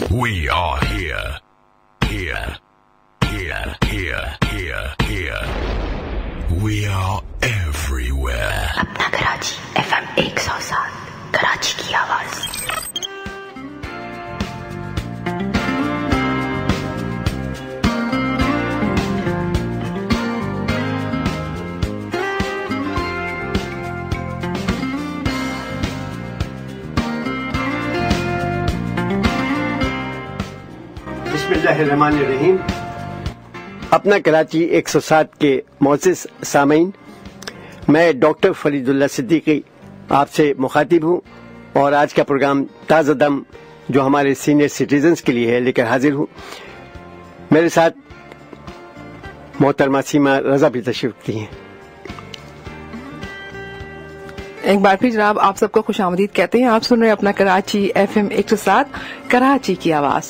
We are here. We are everywhere. अपना Karachi FM 107 Karachi की आवाज। बिस्मिल्लाहिर्रहमानिर्रहीम। अपना कराची 107 के मोअज़्ज़िज़ सामीन, मैं डॉक्टर फरीदुल्ला सिद्दीकी आपसे मुखातिब हूँ और आज का प्रोग्राम ताज़ा दम जो हमारे सीनियर सिटीजन्स के लिए है लेकर हाजिर हूँ। मेरे साथ मोहतरमा सीमा रजा भी तशरीफ रखती हैं। एक बार फिर जनाब आप सबको खुशामदीद कहते हैं। आप सुन रहे हैं अपना कराची FM 107 कराची की आवाज।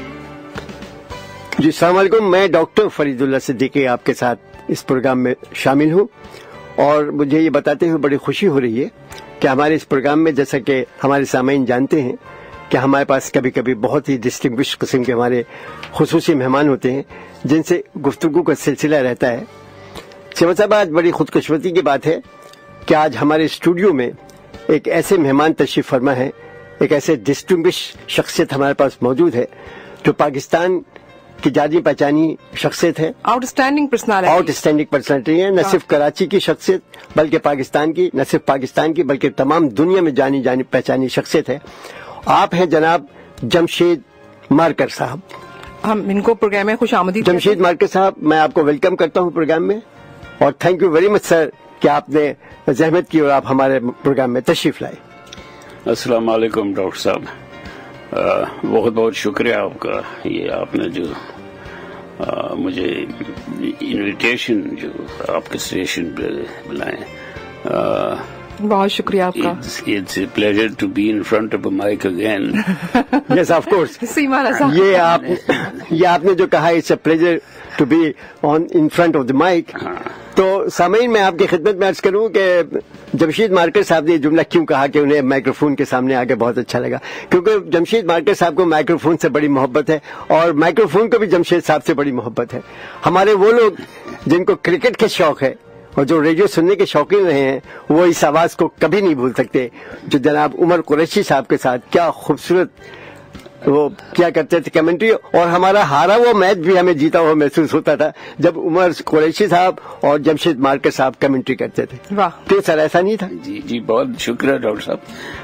जी अस्सलाम वालेकुम। मैं डॉक्टर फरीदुल्ला सिद्दीकी आपके साथ इस प्रोग्राम में शामिल हूँ और मुझे ये बताते हुए बड़ी खुशी हो रही है कि हमारे इस प्रोग्राम में, जैसा कि हमारे सामीन जानते हैं कि हमारे पास कभी कभी बहुत ही डिस्टिंग्विश किस्म के हमारे खुसूसी मेहमान होते हैं जिनसे गुफ्तगू का सिलसिला रहता है। सीमा साहब, आज बड़ी खुदकिस्मती की बात है कि आज हमारे स्टूडियो में एक ऐसे मेहमान तशरीफ फरमा है, एक ऐसे डिस्टिंग्विश शख्सियत हमारे पास मौजूद है जो पाकिस्तान की जानी पहचानी शख्सियत है, आउटस्टैंडिंग पर्सनालिटी है। न सिर्फ कराची की शख्सियत बल्कि पाकिस्तान की, न सिर्फ पाकिस्तान की बल्कि तमाम दुनिया में जानी पहचानी शख्सियत है। आप हैं जनाब जमशेद मार्कर साहब। हम इनको प्रोग्राम में खुशामदीद। जमशेद मार्कर साहब, मैं आपको वेलकम करता हूँ प्रोग्राम में और thank you very much sir कि आपने जहमत की और आप हमारे प्रोग्राम में तशरीफ लाए। अस्सलाम वालेकुम डॉक्टर साहब, बहुत बहुत शुक्रिया आपका। ये आपने जो मुझे इनविटेशन जो आपके स्टेशन पे बुलाए, बहुत शुक्रिया आपका। It's a pleasure to be in front of a mic again. Yes, of course. सीमा रज़ा, ये आपने जो कहा, it's a pleasure to be in front of the mic. तो सामीन, मैं आपकी खिदमत में अर्ज करूं कि जमशेद मार्कर साहब ने ये जुमला क्यों कहा कि उन्हें माइक्रोफोन के सामने आके बहुत अच्छा लगा, क्योंकि जमशेद मार्कर साहब को माइक्रोफोन से बड़ी मोहब्बत है और माइक्रोफोन को भी जमशेद साहब से बड़ी मोहब्बत है। हमारे वो लोग जिनको क्रिकेट के शौक है और जो रेडियो सुनने के शौकीन रहे हैं वो इस आवाज को कभी नहीं भूल सकते जो जनाब उमर कुरैशी साहब के साथ क्या खूबसूरत वो क्या करते थे कमेंट्री। और हमारा हारा वो मैच भी हमें जीता हुआ महसूस होता था जब उमर कुरैशी साहब और जमशेद मार्कर साहब कमेंट्री करते थे। वाह, क्यों सर, ऐसा नहीं था? जी जी, बहुत शुक्रिया डॉक्टर साहब।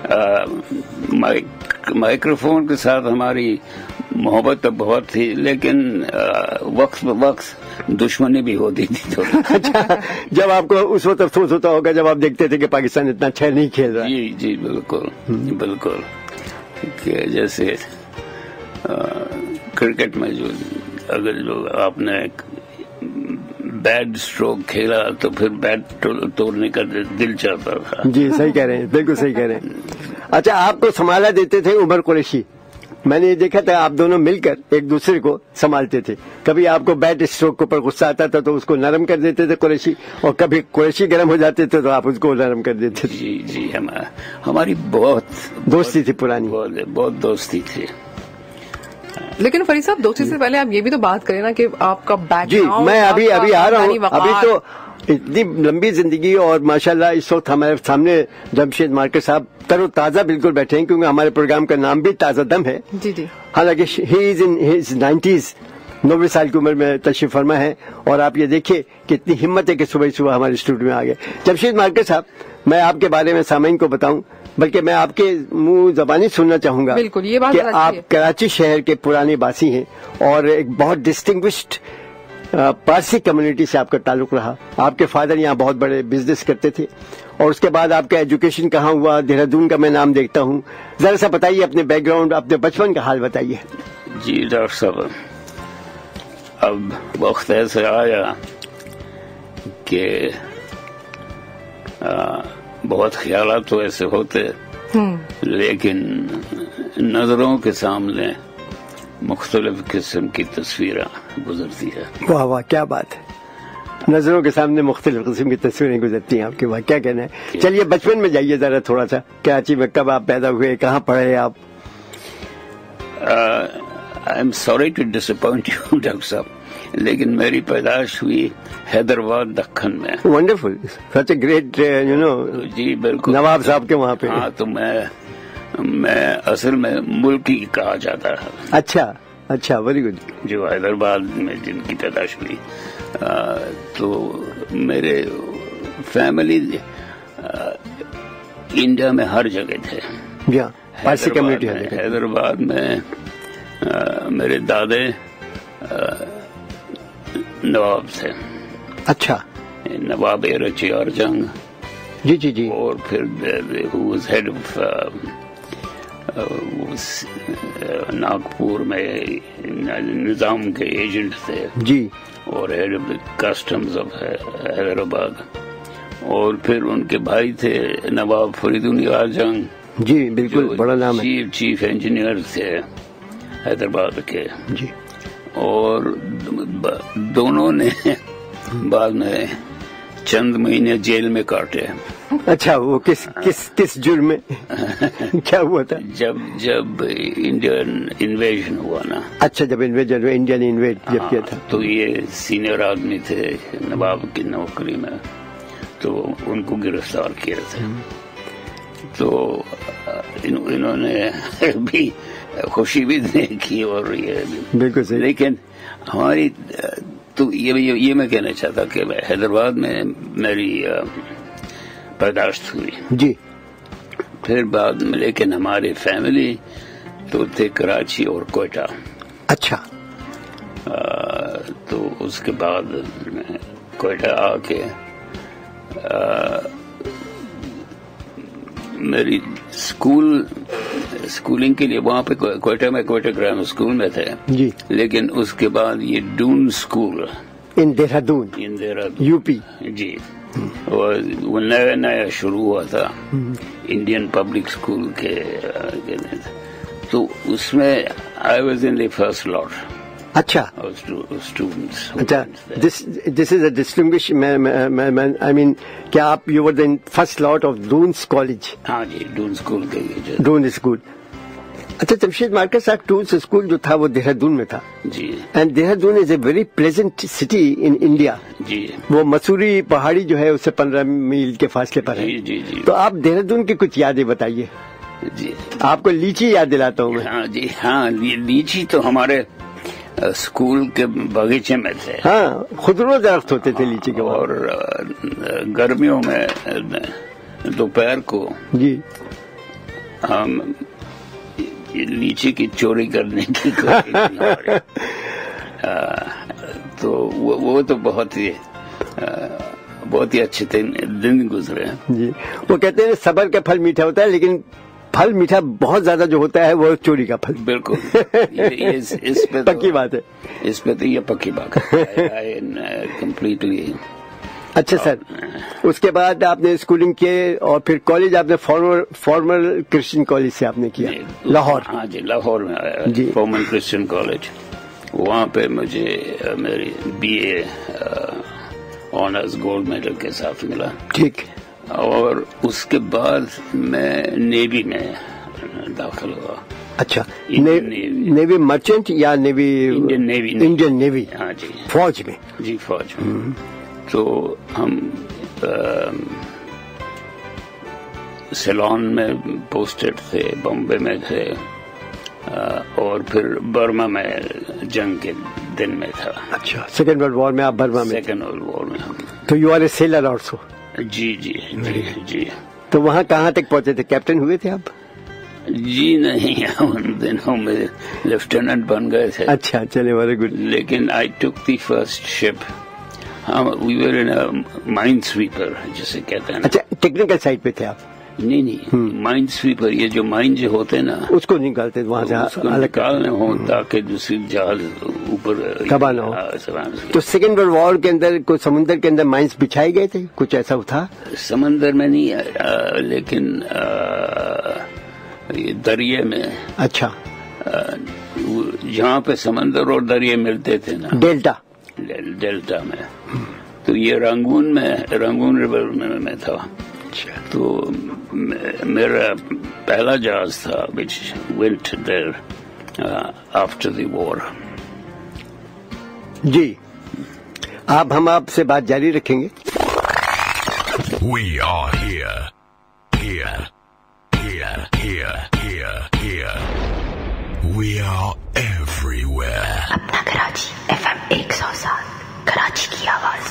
माइक्रोफोन के साथ हमारी मोहब्बत तो बहुत थी, लेकिन वक्त वक्त दुश्मनी भी होती थी थोड़ी। अच्छा, जब आपको उस वक्त अफसोस होता होगा जब आप देखते थे कि पाकिस्तान इतना अच्छा नहीं खेल रहा। जी जी, बिल्कुल बिल्कुल। कि जैसे क्रिकेट में जो अगर जो आपने बैड स्ट्रोक खेला तो फिर बैट तोड़ने का दिल चाहता था। जी सही कह रहे हैं, बिल्कुल सही कह रहे हैं। अच्छा, आपको संभाला देते थे उमर कुरैशी। मैंने ये देखा था आप दोनों मिलकर एक दूसरे को संभालते थे। कभी आपको बैट स्ट्रोक के ऊपर गुस्सा आता था तो उसको नरम कर देते थे कुरैशी, और कभी कुरैशी गर्म हो जाते थे तो आप उसको नरम कर देते थे। जी जी, हमारी बहुत दोस्ती थी पुरानी, बहुत दोस्ती थी। लेकिन फरीद साहब, दोस्ती से पहले आप ये भी तो बात करें ना कि आपका बैकग्राउंड। जी, मैं अभी आ रहा हूँ। अभी तो इतनी लंबी जिंदगी और माशाल्लाह इस वक्त हमारे सामने जमशेद मार्कर साहब तरोताजा बिल्कुल बैठे हैं, क्योंकि हमारे प्रोग्राम का नाम भी ताजा दम है। जी जी। हालांकि he is in his 90s, 90 साल की उम्र में तशरीफ फरमा है और आप ये देखिए कितनी हिम्मत है कि सुबह सुबह हमारे स्टूडियो में आ गए। जमशेद मार्कर साहब, मैं आपके बारे में सामीन को बताऊं, बल्कि मैं आपके मुंह जबानी सुनना चाहूंगा। बिल्कुल, ये बात कि आप कराची शहर के पुराने बासी हैं और एक बहुत डिस्टिंग्विश्ड पारसी कम्युनिटी से आपका ताल्लुक रहा। आपके फादर यहाँ बहुत बड़े बिजनेस करते थे और उसके बाद आपका एजुकेशन कहाँ हुआ? देहरादून का मैं नाम देखता हूँ। जरा सा बताइए अपने बैकग्राउंड, अपने बचपन का हाल बताइए। जी डॉक्टर साहब, अब वक्त ऐसे आया कि बहुत ख्यालात तो ऐसे होते, लेकिन नजरों के सामने मुख्तलिफ किस्म की तस्वीरें गुजरती है। वाह वाह, क्या बात है। नजरों के सामने मुख्तलिफ किस्म की तस्वीरें गुजरती हैं आपकी। वाह, क्या कहना है। चलिए बचपन में जाइए जरा थोड़ा सा। कराची में कब आप पैदा हुए, कहाँ पढ़े आप? I am sorry to disappoint you doctor صاحب, لیکن میری پیدائش ہوئی حیدرآباد دکن میں. Wonderful, such a great you know. جی بالکل, نواب صاحب کے وہاں پہ. ہاں, تو میں اصل میں ملکی کہا جاتا ہے. اچھا اچھا, ویری گڈ. جو حیدرآباد میں جن کی پیدائش ہوئی, تو میرے فیملی انڈیا میں ہر جگہ تھے. جی ہاں, پارسی کمیونٹی. حیدرآباد میں میرے دادے نواب تھے. اچھا, نواب ایرچیار جنگ. جی جی جی. اور پھر ہیڈ آف ناگپور میں نظام کے ایجنٹ تھے. جی. اور head of customs of Hyderabad. اور پھر ان کے بھائی تھے نواب فرید نیار جنگ. جی بالکل, بڑا نام ہے. چیف انجینئر تھے حیدرآباد کے. جی. اور دونوں نے بعد میں چند مہینے جیل میں کاٹے. اچھا, وہ کس جرم میں کیا ہوا تھا؟ جب انڈین انویژن ہوا نا. اچھا, جب انویژن انڈیا نے انویڈ جب کیا تھا. تو یہ سینئر آدمی تھے نواب کی نوکری میں, تو ان کو گرفتار کیا تھا. تو انہوں نے بھی خوشی بھی دیکھی اور یہ بالکل صحیح. لیکن ہماری تو یہ میں کہنا چاہتا کہ حیدرآباد میں میری پیدائش ہوئی. جی. پھر بعد میں لیکن ہماری فیملی تو تھے کراچی اور کوئٹہ. اچھا. تو اس کے بعد کوئٹہ آ کے میری اسکولنگ کے لیے وہاں پہ کوئٹہ میں کوئٹہ گرامر اسکول میں تھے. جی. لیکن اس کے بعد یہ Doon school in Dehradun U P. جی. وہ نیا شروع ہوا تھا انڈین پبلک اسکول کے, تو اس میں I was in the first لاٹ. اچھا. اسٹوڈنٹس. اچھا, دس از اے ڈسٹنگوش, آئی مین کیا آپ you were the first lot of Doon's college? ہاں جی, ڈون اسکول کے. ڈون اسکول. اچھا, جمشید مارکر صاحب, ڈونس اسکول جو تھا وہ دہرادون میں تھا. جی. And Dehradun is a very pleasant city in India. جی. وہ مسوری پہاڑی جو ہے اس سے 15 میل کے فاصلے پر ہے. جی جی جی. تو آپ دہرادون کی کچھ یادیں بتائیے. جی. آپ کو لیچی یاد دلاتا ہوں میں. ہاں جی, ہاں, لیچی تو ہمارے اسکول کے باغیچے میں تھے. ہاں, خودرو درخت ہوتے تھے لیچی کے. اور گرمیوں میں دوپہر کو جی ہم لیچی کی چوری کرنے کی کوشش. تو وہ تو بہت ہی اچھے دن گزرے. جی. وہ کہتے ہیں صبر کا پھل میٹھا ہوتا ہے, لیکن پھل میٹھا بہت زیادہ جو ہوتا ہے وہ چوری کا پھل. بالکل. اس پہ پکی بات ہے. اس پہ تو یہ پکی بات ہے کمپلیٹلی. اچھا سر, اس کے بعد آپ نے اسکولنگ کیے اور پھر کالج آپ نے فارمل کرسچن کالج سے آپ نے کیا لاہور. ہاں جی, لاہور میں آیا. جی. Forman Christian College. وہاں پہ مجھے میری BA آنرز گولڈ میڈل کے ساتھ ملا. ٹھیک. اور اس کے بعد میں نیوی میں داخل ہوا. اچھا, نیوی مرچنٹ یا نیوی؟ Indian navy. ہاں جی, فوج میں. جی, فوج میں. تو ہم سیلون میں پوسٹڈ تھے, بامبے میں تھے, اور پھر برما میں جنگ کے دن میں تھا. اچھا, سیکنڈ ورلڈ وار میں آپ برما میں؟ سیکنڈ ورلڈ وار میں. تو you are a sailor also? جی جی جی جی. تو وہاں کہاں تک پہنچے تھے؟ کیپٹن ہوئے تھے آپ؟ جی نہیں, ان دنوں میں لیفٹیننٹ بن گئے تھے. اچھا, چلے, ویری گڈ. لیکن I took the first ship. We were in minesweeper جسے کہتے ہیں. اچھا, ٹیکنیکل سائٹ پہ تھے آپ؟ نہیں, مائن سویپر, یہ جو مائن جو ہوتے نا اس کو نکالتے وہاں سے, نکالنے ہوں تاکہ دوسری جہاز اوپر تباہ نہ ہو. تو سیکنڈ ورلڈ وار کے اندر کوئی سمندر کے اندر مائنس بچھائے گئے تھے, کچھ ایسا تھا؟ سمندر میں نہیں, لیکن دریا میں. اچھا, جہاں پہ سمندر اور دریا ملتے تھے نا, ڈیلٹا میں. تو یہ رنگون ریور میں تھا. تو میرا پہلا جہاز تھا which went there after the war. जी, हम आपसे बात जारी रखेंगे. We are here. Here. Here. Here. Here. Here. We are everywhere. अपना कराची FM 107 कराची की आवाज.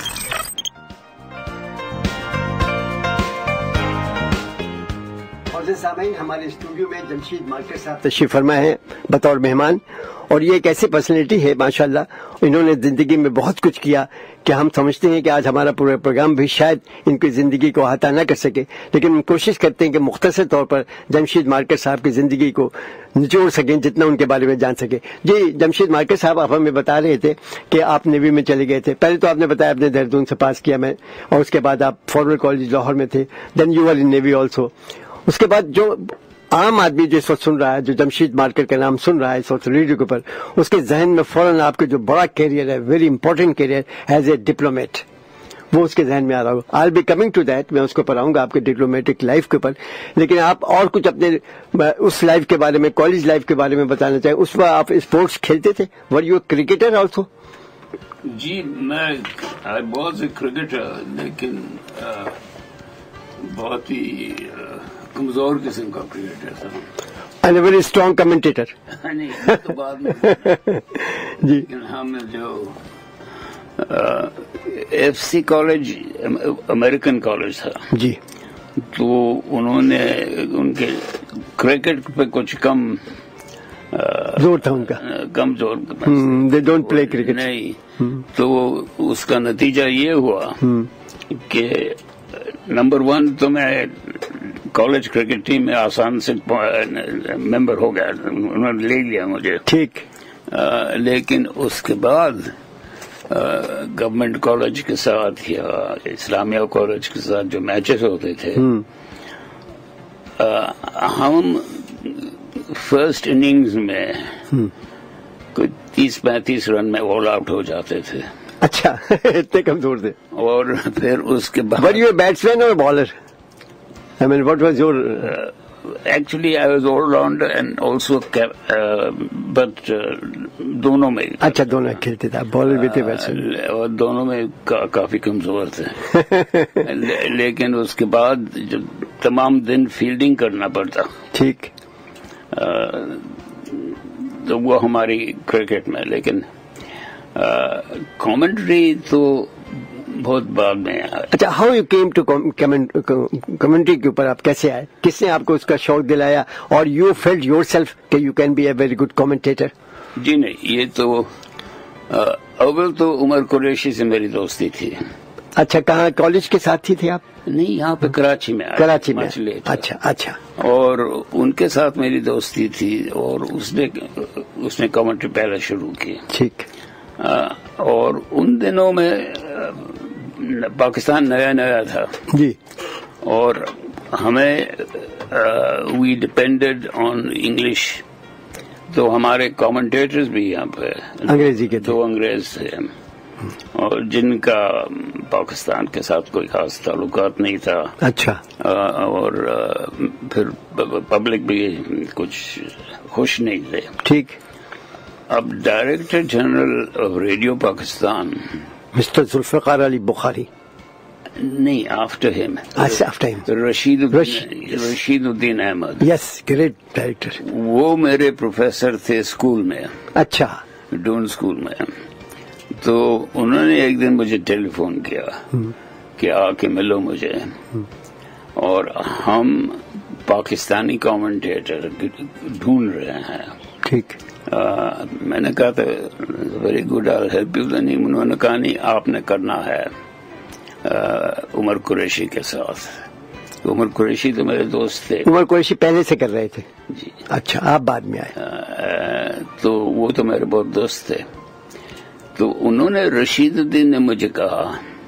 और सामईन, हमारे स्टूडियो में जमशेद मार्कर साहब तशरीफ फरमा है बतौर मेहमान. और ये एक ऐसी पर्सनैलिटी है माशाल्लाह, इन्होंने जिंदगी में बहुत कुछ किया कि हम समझते हैं कि आज हमारा पूरा प्रोग्राम भी शायद इनकी जिंदगी को अहाता न कर सके, लेकिन हम कोशिश करते हैं कि मुख्तसर तौर पर जमशेद मार्कर साहब की जिंदगी को निचोड़ सकें, जितना उनके बारे में जान सके. जी जमशेद मार्कर साहब, आप हमें बता रहे थे कि आप नेवी में चले गए थे. पहले तो आपने बताया आपने देहरादून से पास किया मैं, और उसके बाद आप फॉर्मल कॉलेज लाहौर में थे. Then you were in navy also. उसके बाद जो आम आदमी जो इस वक्त सुन रहा है, जो जमशेद मार्कर का नाम सुन रहा है इस वक्त रेडियो के ऊपर, उसके जहन में फौरन आपके जो बड़ा कैरियर है, very important career as a diplomat, वो उसके जहन में आ रहा होगा. I will be coming to that, मैं उसके ऊपर आऊंगा आपके डिप्लोमेटिक लाइफ के ऊपर. लेकिन आप और कुछ अपने उस लाइफ के बारे में, कॉलेज लाइफ के बारे में बताना चाहें. उस वक्त आप स्पोर्ट्स खेलते थे? Were you cricketer also? जी, मैं आई वॉज ए क्रिकेटर, लेकिन बहुत ही कमजोर किस्म का क्रिकेटर था. And a very strong commentator. नहीं, तो बाद में जी. लेकिन हम जो FC कॉलेज अमेरिकन कॉलेज था जी, तो उन्होंने उनके क्रिकेट पे कुछ कम जोर था उनका, कम जोर. They don't play cricket. नहीं, तो उसका नतीजा ये हुआ कि नंबर 1 तो मैं कॉलेज क्रिकेट टीम में आसान से मेंबर हो गया, उन्होंने ले लिया मुझे. ठीक. लेकिन उसके बाद गवर्नमेंट कॉलेज के साथ या इस्लामिया कॉलेज के साथ जो मैचेस होते थे, हम फर्स्ट इनिंग्स में कोई 30-35 रन में ऑल आउट हो जाते थे. अच्छा, इतने कमजोर थे. और फिर उसके बाद वर यू बैट्समैन और bowler? I mean what was your? Actually I was all rounder and also but दोनों में. अच्छा, दोनों खेलते थे, बॉलर भी थे बैट्समैन, और दोनों में काफी कमजोर थे. लेकिन उसके बाद जब तमाम दिन फील्डिंग करना पड़ता. ठीक. तो वो हमारी क्रिकेट में. लेकिन कमेंट्री तो बहुत बाद में. अच्छा, how you came to commentary के ऊपर आप कैसे आए? किसने आपको उसका शौक दिलाया और यू फेल्ट योरसेल्फ कि you can be a very good commentator? जी नहीं, ये तो अव्वल तो उमर कुरैशी से मेरी दोस्ती थी. अच्छा, कहाँ कॉलेज के साथी थे आप? नहीं, यहाँ पे कराची में. कराची में. अच्छा अच्छा. और उनके साथ मेरी दोस्ती थी और उसने कमेंट्री पहले शुरू की. ठीक. और उन दिनों में पाकिस्तान नया नया था जी, और हमें वी डिपेंडेड ऑन इंग्लिश. तो हमारे कमेंटेटर्स भी यहाँ पे अंग्रेजी के थे. 2 अंग्रेज थे, और जिनका पाकिस्तान के साथ कोई खास ताल्लुकात नहीं था. अच्छा. और फिर पब्लिक भी कुछ खुश नहीं थे. ठीक. अब director general of radio Pakistan mister Zulfiqar Ali Bukhari. नहीं, आफ्टर हिम. अच्छा, after him Rashiduddin Ahmed. Yes, great director. वो मेरे प्रोफेसर थे स्कूल में. अच्छा. डून स्कूल में. तो उन्होंने एक दिन मुझे टेलीफोन किया कि आके मिलो मुझे, और हम पाकिस्तानी कमेंटेटर ढूंढ रहे हैं. ठीक. मैंने कहा था very good, I help you. नहीं, उन्होंने कहा नहीं, आपने करना है उमर कुरैशी के साथ. उमर कुरैशी तो मेरे दोस्त थे. उमर कुरैशी पहले से कर रहे थे जी. अच्छा, आप बाद में आए. तो वो तो मेरे बहुत दोस्त थे. तो उन्होंने रशीदुद्दीन ने मुझे कहा,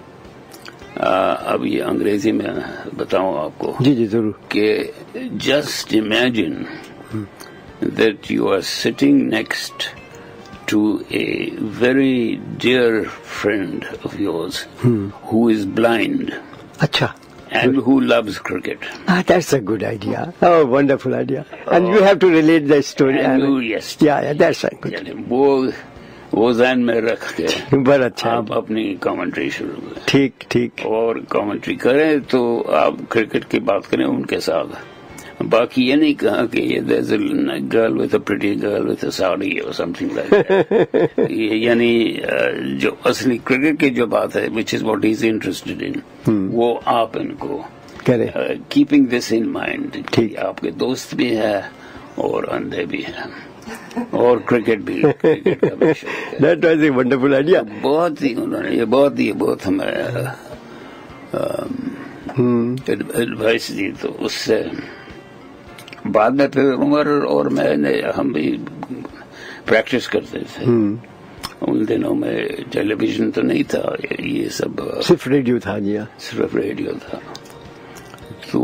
अब ये अंग्रेजी में बताऊं आपको. जी जी जरूर. कि just imagine that you are sitting next to a very dear friend of yours who is blind. अच्छा. and who loves cricket. That's a good idea. Oh, wonderful idea. And you have to relate the story. And you, yes. Yeah, that's a good. یعنی وہ ذہن میں رکھ کے بڑا اچھا. آپ اپنی کامنٹری شروع کریں. ٹھیک. اور کامنٹری کریں تو آپ کرکٹ کی بات کریں ان کے ساتھ. باقی یہ نہیں کہا کہ یہ there's a girl with a pretty girl with a sari or something like that. یعنی جو اصلی کرکٹ کی جو بات ہے which is what he's interested in, وہ آپ ان کو کریں. keeping this in mind. آپ کے دوست بھی ہے اور اندھے بھی ہیں اور کرکٹ بھی. That was a wonderful idea. بہت ہی انہوں نے بہت ہمیں ایڈوائس دی. تو اس سے بعد میں پھر عمر اور ہم بھی پریکٹس کرتے تھے. ان دنوں میں ٹیلی ویژن تو نہیں تھا, یہ سب صرف ریڈیو تھا. جی صرف ریڈیو تھا. تو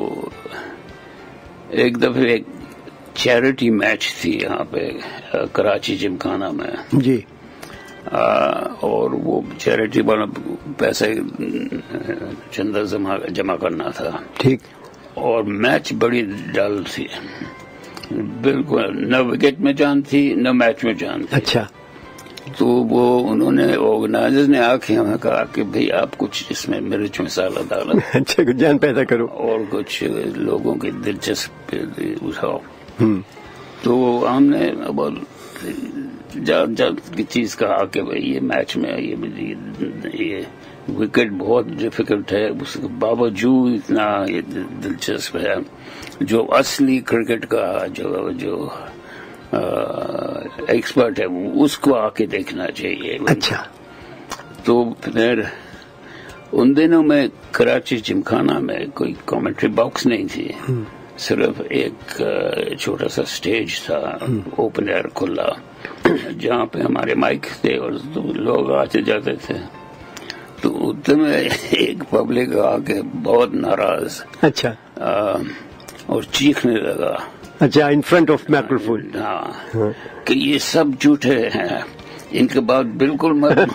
ایک دفعہ ایک چیریٹی میچ تھی یہاں پہ کراچی جمخانہ میں. جی. اور وہ چیریٹی والا پیسے چندہ جمع کرنا تھا. ٹھیک. اور میچ بڑی ڈل تھی, بالکل نہ وکٹ میں جان تھی نہ میچ میں جان تھی. اچھا. تو وہ انہوں نے آرگنائزر نے آ کے ہمیں کہا کہ بھئی آپ کچھ اس میں مرچ مسالہ ڈالو. اچھا, کچھ جان پیدا کرو اور کچھ لوگوں کی دلچسپی اٹھاؤ. تو ہم نے جب کی چیز کہا کہ بھئی یہ میچ میں یہ وکٹ بہت ڈیفیکلٹ ہے, اس کے باوجود اتنا یہ دلچسپ ہے. جو اصلی کرکٹ کا جو ایکسپرٹ ہے اس کو آ کے دیکھنا چاہیے. اچھا. تو پھر ان دنوں میں کراچی جمخانہ میں کوئی کامنٹری باکس نہیں تھی, صرف ایک چھوٹا سا اسٹیج تھا اوپن ایئر کھلا, جہاں پہ ہمارے مائک تھے اور لوگ آتے جاتے تھے. تو اتنے میں ایک پبلک آ کے بہت ناراض. اچھا. اور چیخنے لگا. اچھا, ان فرنٹ آف مائکروفون. ہاں, کہ یہ سب جھوٹے ہیں, ان کے بعد بالکل مت.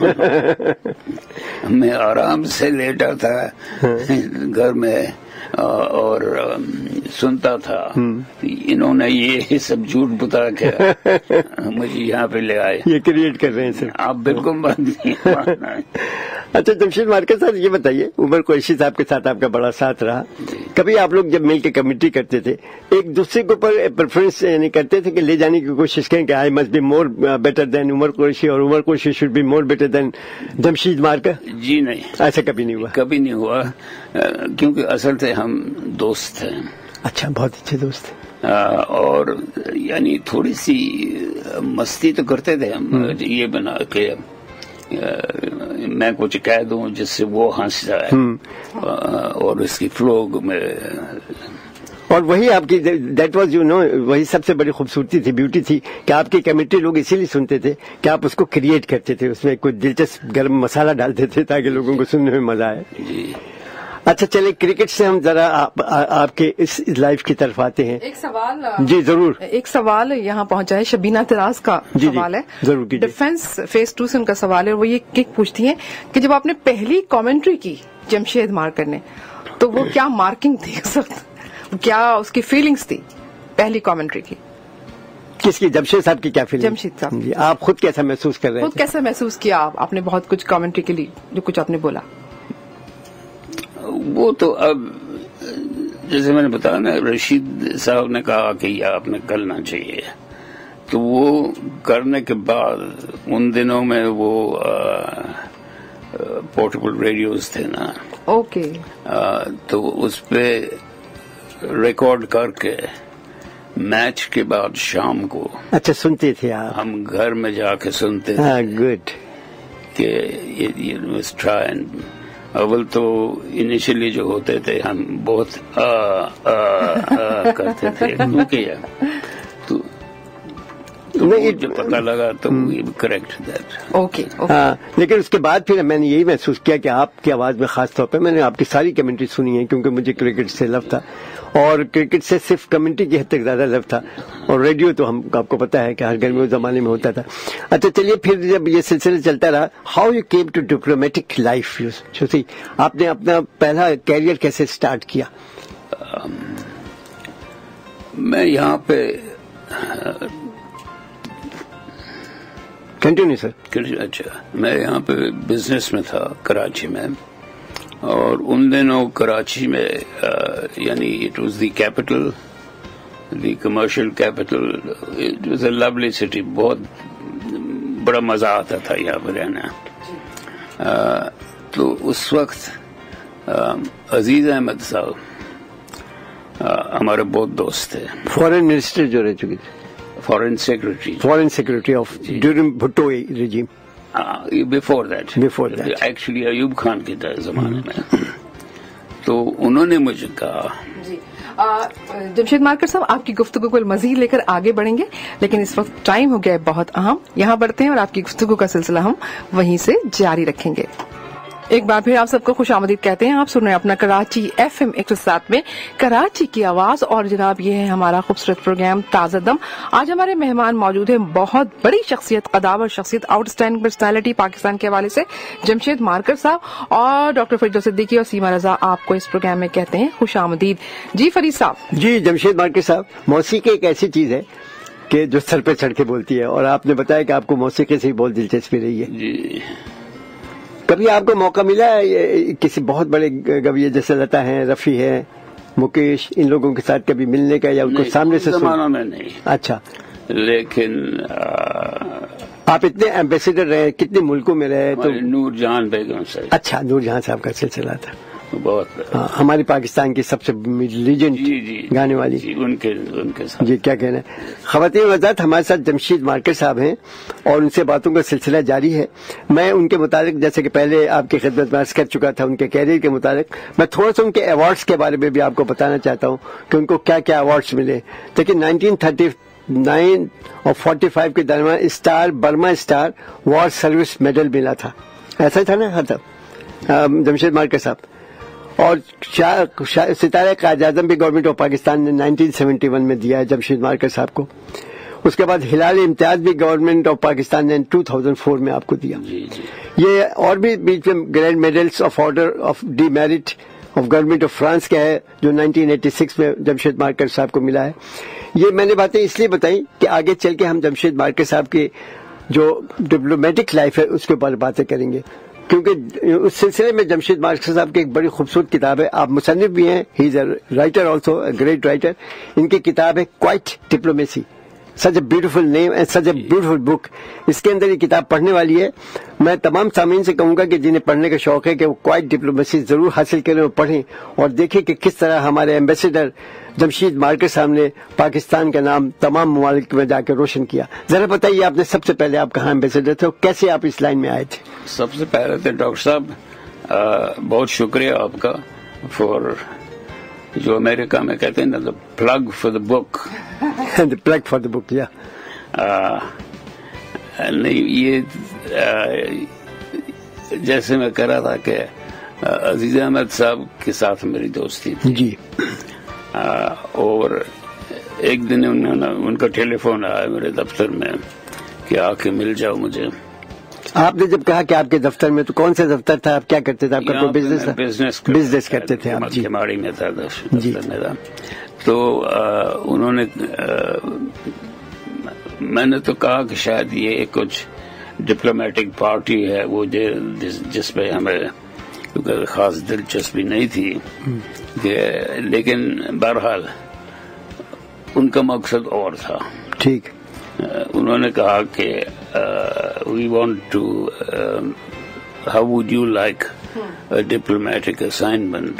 میں آرام سے لیٹا تھا گھر میں اور سنتا تھا. انہوں نے یہ سب جھوٹ بتا کے مجھے یہاں پہ لے آئے. یہ کریٹ کر رہے ہیں سر. آپ بالکل بات نہیں. اچھا جمشید مارکر صاحب, یہ بتائیے, عمر قریشی صاحب کے ساتھ آپ کا بڑا ساتھ رہا. کبھی آپ لوگ جب مل کے کمیٹی کرتے تھے ایک دوسرے کے اوپر پریفرنس یعنی کرتے تھے کہ لے جانے کی کوشش کریں کہ I must be more better than Umar Qureshi اور Umar Qureshi should be more better than Jamshed Marker? جی نہیں, ایسا کبھی نہیں ہوا. کبھی نہیں ہوا, کیونکہ اصل سے ہم دوست ہیں. اچھا, بہت اچھے دوست ہیں. اور یعنی تھوڑی سی مستی تو کرتے تھے ہم, یہ بنا کے میں کچھ کہہ دوں جس سے وہ ہنس جائے اور اس کی فلو میں. اور وہی آپ کی دیٹ واز وہی سب سے بڑی خوبصورتی تھی, بیوٹی تھی کہ آپ کی کمیٹی لوگ اسی لیے سنتے تھے کہ آپ اس کو کریٹ کرتے تھے, اس میں کوئی دلچسپ گرم مسالہ ڈالتے تھے تاکہ لوگوں کو سننے میں مزہ آئے. جی. اچھا چلے, کرکٹ سے ہم ذرا آپ کے اس لائف کی طرف آتے ہیں. ایک سوال. جی ضرور. ایک سوال یہاں پہنچا ہے, شبینہ تراز کا سوال ہے. ضرور کیجیے. ڈیفنس فیز 2 سے ان کا سوال ہے, وہ یہ کک پوچھتی ہیں کہ جب آپ نے پہلی کامنٹری کی جمشید مارکر نے تو وہ کیا مارکنگ تھی اس وقت, کیا اس کی فیلنگز تھی پہلی کامنٹری کی؟ کس کی؟ جمشید صاحب کی کیا فیلنگ؟ جمشید صاحب. جی, آپ خود کیسا محسوس کر رہے ہیں؟ خود کیسا محسوس کیا آپ نے بہت کچھ کامنٹری کے لیے جو کچھ آپ نے بولا؟ وہ تو اب جیسے میں نے بتایا نا, رشید صاحب نے کہا کہ یہ آپ نے کرنا چاہیے, تو وہ کرنے کے بعد ان دنوں میں وہ پورٹیبل ریڈیوز تھے نا. اوکے. تو اس پہ ریکارڈ کر کے میچ کے بعد شام کو اچھا سنتے تھے آپ؟ ہم گھر میں جا کے سنتے تھے. گڈ. کہ ٹرائی. اول تو انیشلی جو ہوتے تھے ہم بہت کرتے تھے, کیونکہ تو جو پتہ لگا تو کریکٹ دیٹ. اوکے. لیکن اس کے بعد پھر میں نے یہی محسوس کیا کہ آپ کی آواز میں خاص طور پہ میں نے آپ کی ساری کمنٹری سنی ہے کیونکہ مجھے کرکٹ سے لو تھا, اور کرکٹ سے صرف کمیونٹی کی حد تک زیادہ لو تھا, اور ریڈیو تو ہم آپ کو پتا ہے کہ ہر گھر میں اس زمانے میں ہوتا تھا. اچھا چلیے, پھر جب یہ سلسلہ چلتا رہا, how you came to diplomatic life, آپ نے اپنا پہلا کیریئر کیسے اسٹارٹ کیا؟ میں یہاں پہ کنٹینیو سر. اچھا, میں یہاں پہ بزنس میں تھا کراچی میں, اور ان دنوں کراچی میں یعنی it was the capital, the commercial capital, it was a lovely city, بہت بڑا مزہ آتا تھا یہاں پہ رہنا. تو اس وقت عزیز احمد صاحب ہمارے بہت دوست تھے, فورن منسٹر جو رہ چکے تھے, foreign secretary of during Bhutto regime. Before that actually Ayub Khan کے زمانے میں. تو انہوں نے مجھے کہا. جی جمشید مارکر صاحب, آپ کی گفتگو کو مزید لے کر آگے بڑھیں گے, لیکن اس وقت ٹائم ہو گیا ہے بہت اہم. یہاں بڑھتے ہیں اور آپ کی گفتگو کا سلسلہ ہم وہیں سے جاری رکھیں گے. ایک بار پھر آپ سب کو خوش آمدید کہتے ہیں. آپ سن رہے ہیں اپنا کراچی FM 107 میں کراچی کی آواز, اور جناب یہ ہے ہمارا خوبصورت پروگرام تازہ دم. آج ہمارے مہمان موجود ہیں بہت بڑی شخصیت, قداور شخصیت, آؤٹ اسٹینڈنگ پرسنالٹی پاکستان کے حوالے سے جمشید مارکر صاحب, اور ڈاکٹر فرید صدیقی اور سیما رضا آپ کو اس پروگرام میں کہتے ہیں خوش آمدید. جی فرید صاحب. جی جمشید مارکر صاحب, موسیقی ایک ایسی چیز ہے کہ جو سر پہ چڑھ کے بولتی ہے, اور آپ نے بتایا کہ آپ کو موسیقی سے بہت دلچسپی رہی ہے. جی, کبھی آپ کو موقع ملا ہے کسی بہت بڑے گویے جیسے لتا ہیں, رفیع ہے, مکیش, ان لوگوں کے ساتھ کبھی ملنے کا, یا ان کو سامنے سے زمانہ میں نہیں. اچھا, لیکن آپ اتنے ایمبیسیڈر رہے, کتنے ملکوں میں رہے؟ تو نور جہاں بیگم سے. اچھا, نور جہاں صاحب کا سلسلہ تھا بہت. ہماری پاکستان کی سب سے لیجنڈ گانے والی. جی, ان کے ساتھ. جی, کیا کہنا ہے. خواتین وزارت ہمارے ساتھ جمشید مارکر صاحب ہیں, اور ان سے باتوں کا سلسلہ جاری ہے. میں ان کے متعلق, جیسے کہ پہلے آپ کی خدمت میں عرض کر چکا تھا, ان کے کیریئر کے متعلق میں تھوڑا سا ان کے ایوارڈز کے بارے میں بھی آپ کو بتانا چاہتا ہوں کہ ان کو کیا کیا ایوارڈز ملے. لیکن 1939 اور 45 کے درمیان Burma star war service medal ملا تھا, ایسا تھا نا جمشید مارکر صاحب. اور ستارہ قائد اعظم بھی گورنمنٹ آف پاکستان نے 1971 میں دیا ہے جمشید مارکر صاحب کو. اس کے بعد ہلال امتیاز بھی گورنمنٹ آف پاکستان نے 2004 میں آپ کو دیا. یہ اور بھی بیچ میں grand medals of order of the merit of government of France کا ہے, جو 1986 میں جمشید مارکر صاحب کو ملا ہے. یہ میں نے باتیں اس لیے بتائی کہ آگے چل کے ہم جمشید مارکر صاحب کی جو ڈپلومیٹک لائف ہے اس کے اوپر باتیں کریں گے, کیونکہ اس سلسلے میں جمشید مارکر صاحب کی ایک بڑی خوبصورت کتاب ہے. آپ مصنف بھی ہیں, he is a writer also, a great writer. ان کی کتاب ہے quiet diplomacy, such a beautiful name and such a beautiful book. اس کے اندر یہ کتاب پڑھنے والی ہے. میں تمام سامعین سے کہوں گا کہ جنہیں پڑھنے کا شوق ہے کہ وہ کوائٹ ڈپلومیسی ضرور حاصل کریں اور پڑھیں, اور دیکھیں کہ کس طرح ہمارے ایمبیسیڈر جمشید مارکر صاحب نے پاکستان کا نام تمام ممالک میں جا کے روشن کیا. ذرا بتائیے, آپ نے سب سے پہلے آپ کہاں ایمبیسیڈر تھے اور کیسے آپ اس لائن میں آئے تھے؟ سب سے پہلے تو ڈاکٹر صاحب بہت شکریہ آپ کا فار, جو امریکہ میں کہتے ہیں نا, the plug for the book. Plug for the book, یا نہیں, یہ جیسے میں کہہ رہا تھا کہ عزیز احمد صاحب کے ساتھ میری دوستی تھی. جی, اور ایک دن ان کا ٹیلی فون آیا میرے دفتر میں کہ آ کے مل جاؤ مجھے. آپ نے جب کہا کہ آپ کے دفتر میں, تو کون سا دفتر تھا, آپ کیا کرتے تھے, آپ کا کوئی بزنس کرتے تھے آپ؟ جی, ماڑی میں تھا دفتر میرا. تو انہوں نے, میں نے تو کہا کہ شاید یہ کچھ ڈپلومیٹک پارٹی ہے وہ جس پہ ہمیں کیونکہ خاص دلچسپی نہیں تھی, لیکن بہرحال ان کا مقصد اور تھا. ٹھیک. انہوں نے کہا کہ we want to, how would you like diplomatic assignment.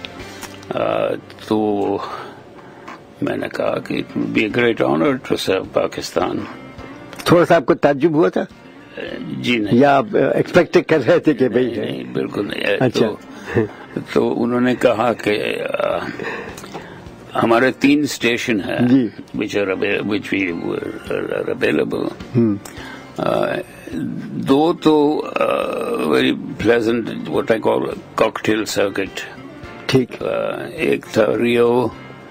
تو میں نے کہا کہ it would be a great honour to serve Pakistan. تھوڑا سا آپ کو تعجب ہوا تھا؟ جی نہیں, یا آپ ایکسپیکٹ کر رہے تھے کہ بھائی؟ نہیں, بالکل نہیں. اچھا. تو انہوں نے کہا کہ ہمارے 3 اسٹیشن ہیں which we were available. 2 تو very pleasant what I call cocktail circuit. ٹھیک. ایک تھا ریو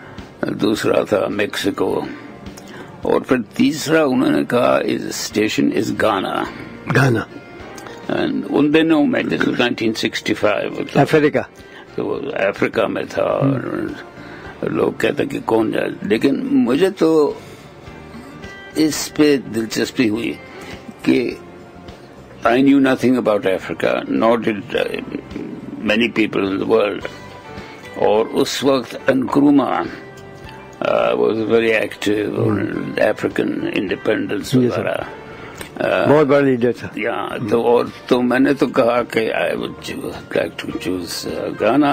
دوسرا تھا میکسیکو، اور پھر تیسرا انہوں نے کہا اسٹیشن از گانا. گانا ان دنوں میں 1965 افریقہ، تو وہ افریقہ میں تھا، اور لوگ کہتے کہ کون جائے، لیکن مجھے تو اس پہ دلچسپی ہوئی کہ I knew nothing about Africa, nor did many people in the world. اور اس وقت انکروما was very active on African independence وغیرہ. بہت بڑا لیڈر تھا. تو میں نے تو کہا کہ I would like to choose Ghana.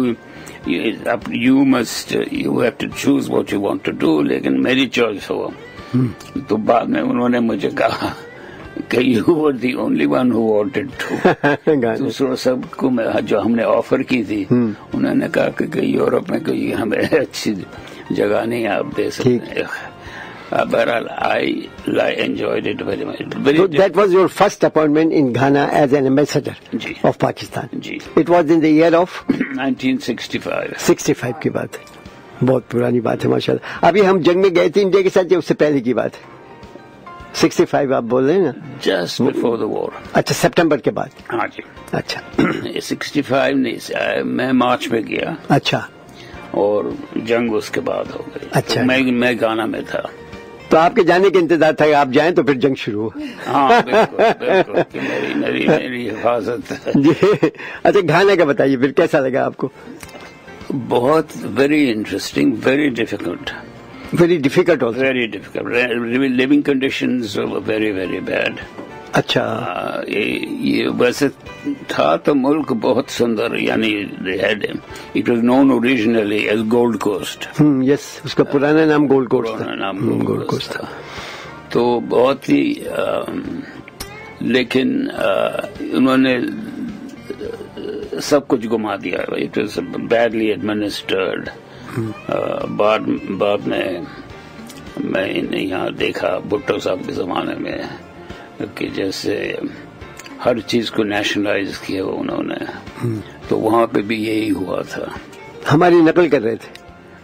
You have to choose what you want to do, لیکن میری چوائس ہوا. تو بعد میں انہوں نے مجھے کہا کہ you were the only one who wanted to. دوسروں سب کو جو ہم نے آفر کی تھی انہوں نے کہا کہ یورپ میں کوئی ہمیں اچھی جگہ نہیں آپ دے سکتے. بہرحال I enjoyed it very much. So that was your first appointment in Ghana as an ambassador of Pakistan. G. It was in the year of 1965. 65 کی بات ہے. بہت پرانی بات ہے ماشاءاللہ. ابھی ہم جنگ میں گئے تھے انڈیا کے ساتھ یا اس سے پہلے کی بات ہے؟ 65 آپ بول رہے ہیں نا؟ Just before the war. اچھا سپٹمبر کے بعد. ہاں جی. اچھا 65 نہیں، میں مارچ میں گیا اچھا اور جنگ اس کے بعد ہو گئی. اچھا. میں گانا میں تھا. تو آپ کے جانے کا انتظار تھا کہ آپ جائیں تو پھر جنگ شروع ہو. ہاں بالکل کہ میری حفاظت. جی اچھا گانا کا بتائیے پھر کیسا لگا آپ کو؟ بہت very interesting, very difficult. Very difficult also. Very difficult. Living conditions very very bad. اچھا. یہ ویسے تھا تو ملک بہت سندر، یعنی it was known originally as Gold Coast. Yes اس کا پرانا نام گولڈ کوسٹ تھا. نام گولڈ کوسٹ تھا. تو بہت ہی لیکن انہوں نے سب کچھ گما دیا. It was badly administered. بعد میں نے یہاں دیکھا بھٹو صاحب کے زمانے میں کہ جیسے ہر چیز کو نیشنلائز کیا انہوں نے، تو وہاں پہ بھی یہی ہوا تھا. ہماری نقل کر رہے تھے.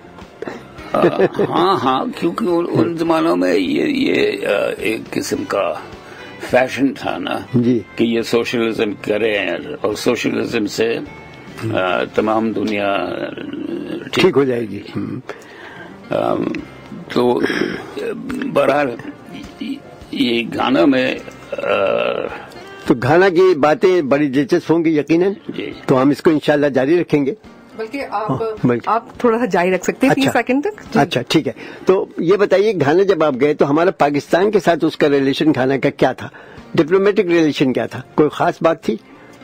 ہاں کیونکہ ان زمانوں میں یہ ایک قسم کا فیشن تھا نا جی کہ یہ سوشلزم کریں، اور سوشلزم سے تمام دنیا ٹھیک ہو جائے گی. تو بہرحال یہ گانا میں تو گانا کی باتیں بڑی دلچسپ ہوں گی یقیناً. جی. تو ہم اس کو انشاءاللہ جاری رکھیں گے. بلکہ آپ تھوڑا سا جاری رکھ سکتے ہیں 30 سیکنڈ تک. اچھا ٹھیک ہے. تو یہ بتائیے گھانا جب آپ گئے تو ہمارا پاکستان کے ساتھ اس کا ریلیشن گھانا کا کیا تھا؟ ڈپلومیٹک ریلیشن کیا تھا؟ کوئی خاص بات تھی؟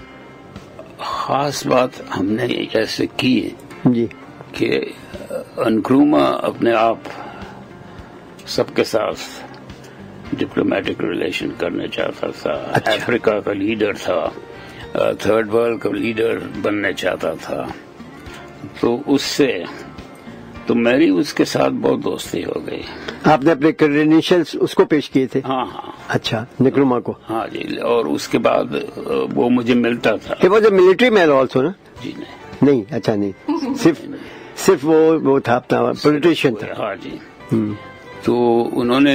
خاص بات ہم نے ایسے کی جی کہ انکروما اپنے آپ سب کے ساتھ ڈپلومیٹک ریلیشن کرنا چاہتا تھا. افریقہ کا لیڈر تھا، تھرڈ ورلڈ کا لیڈر بننا چاہتا تھا. تو اس سے تو میری اس کے ساتھ بہت دوستی ہو گئی. آپ نے اپنے کریڈینشیلز اس کو پیش کیے تھے؟ ہاں. اچھا نکروما کو. ہاں جی. اور اس کے بعد وہ مجھے ملتا تھا. He was a military man also نا؟ جی نہیں. اچھا نہیں، صرف وہ تھا اپنا پولیٹیشین تھا. ہاں جی. تو انہوں نے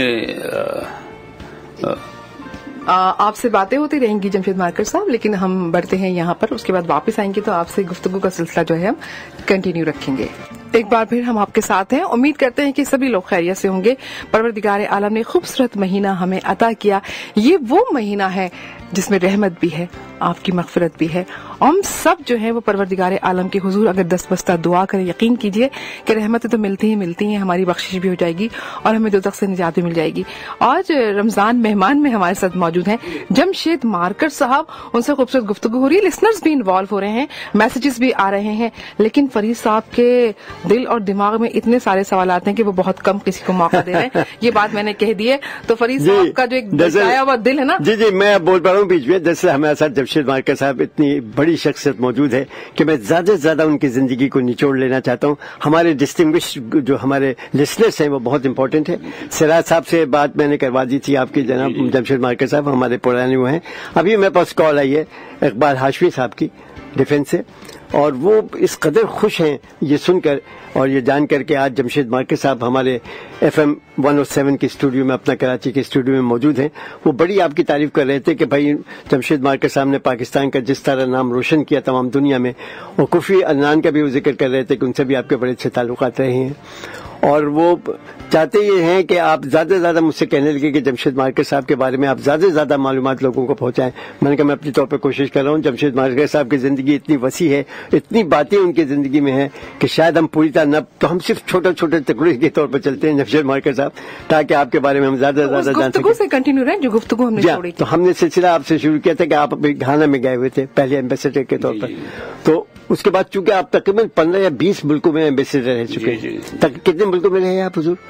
آپ سے باتیں ہوتی رہیں گی جمشید مارکر صاحب، لیکن ہم بڑھتے ہیں یہاں پر. اس کے بعد واپس آئیں گے تو آپ سے گفتگو کا سلسلہ جو ہے ہم کنٹینیو رکھیں گے. ایک بار پھر ہم آپ کے ساتھ ہیں. امید کرتے ہیں کہ سبھی لوگ خیریت سے ہوں گے. پروردگار عالم نے خوبصورت مہینہ ہمیں عطا کیا. یہ وہ مہینہ ہے جس میں رحمت بھی ہے، آپ کی مغفرت بھی ہے. ہم سب جو ہیں وہ پروردگار عالم کے حضور اگر دست بستہ دعا کریں، یقین کیجئے کہ رحمتیں تو ملتی ہیں، ہماری بخشش بھی ہو جائے گی اور ہمیں دوزخ سے نجات بھی مل جائے گی. آج رمضان مہمان میں ہمارے ساتھ موجود ہیں جمشید مارکر صاحب. ان سے خوبصورت گفتگو ہو رہی ہے، لسنرز بھی انوالو ہو رہے ہیں، میسیجز بھی آ رہے ہیں. لیکن فرید صاحب کے دل اور دماغ میں اتنے سارے سوالات ہیں کہ وہ بہت کم کسی کو موقع دے رہے ہیں. یہ بات میں نے کہہ دی ہے. تو فرید صاحب کا جو ایک دلچایا ہوا دل ہے نا. جی میں بول پا رہا ہوں بیچ میں. جیسے ہمارے ساتھ جمشید مارکر صاحب اتنی بڑی شخصیت موجود ہے کہ میں زیادہ سے زیادہ ان کی زندگی کو نچوڑ لینا چاہتا ہوں. ہمارے ڈسٹنگوش جو ہمارے لسنرس ہیں وہ بہت امپورٹنٹ ہے. سراج صاحب سے بات میں نے کروا دی تھی آپ کی جناب جمشید مارکر صاحب، ہمارے پرانے وہ ہیں. ابھی میرے پاس کال آئی ہے اقبال ہاشمی صاحب کی. डिफेंस से, और वो इस कदर खुश हैं ये सुनकर और ये जान कर के आज जमशेद मार्कर साहब हमारे FM 107 के स्टूडियो में, अपना कराची के स्टूडियो में मौजूद हैं। वो बड़ी आपकी तारीफ कर रहे थे कि भाई जमशेद मार्कर साहब ने पाकिस्तान का जिस तरह नाम रोशन किया तमाम दुनिया में, और कुफी अदनान का भी वो जिक्र कर रहे थे कि उनसे भी आपके बड़े अच्छे ताल्लुकात रहे हैं, और वो चाहते ये हैं कि आप ज्यादा से ज्यादा मुझसे कहने लगे कि जमशेद मार्कर साहब के बारे में आप ज्यादा से ज्यादा मालूमात लोगों को पहुंचाएं। मैंने कहा मैं अपनी तौर पर कोशिश कर रहा हूं। जमशेद मार्कर साहब की जिंदगी इतनी वसी है, इतनी बातें उनकी जिंदगी में है कि शायद हम पूरी तरह न, तो हम सिर्फ छोटे छोटे टुकड़े के तौर पर चलते हैं जमशेद मार्कर साहब, ताकि आपके बारे में हम ज्यादा से ज्यादा जान सकें। से कंटिन्यू रहे जो गुफ्तगू हमने छोड़ी। तो हमने सिलसिला आपसे शुरू किया था कि आप अभी घाना में गए हुए थे पहले एम्बेसडर के तौर पर, तो उसके बाद चूंकि आप तकरीबन 15 या 20 मुल्कों में एम्बेसडर रह चुके हैं। कितने मुल्कों में रहे आप हुजूर?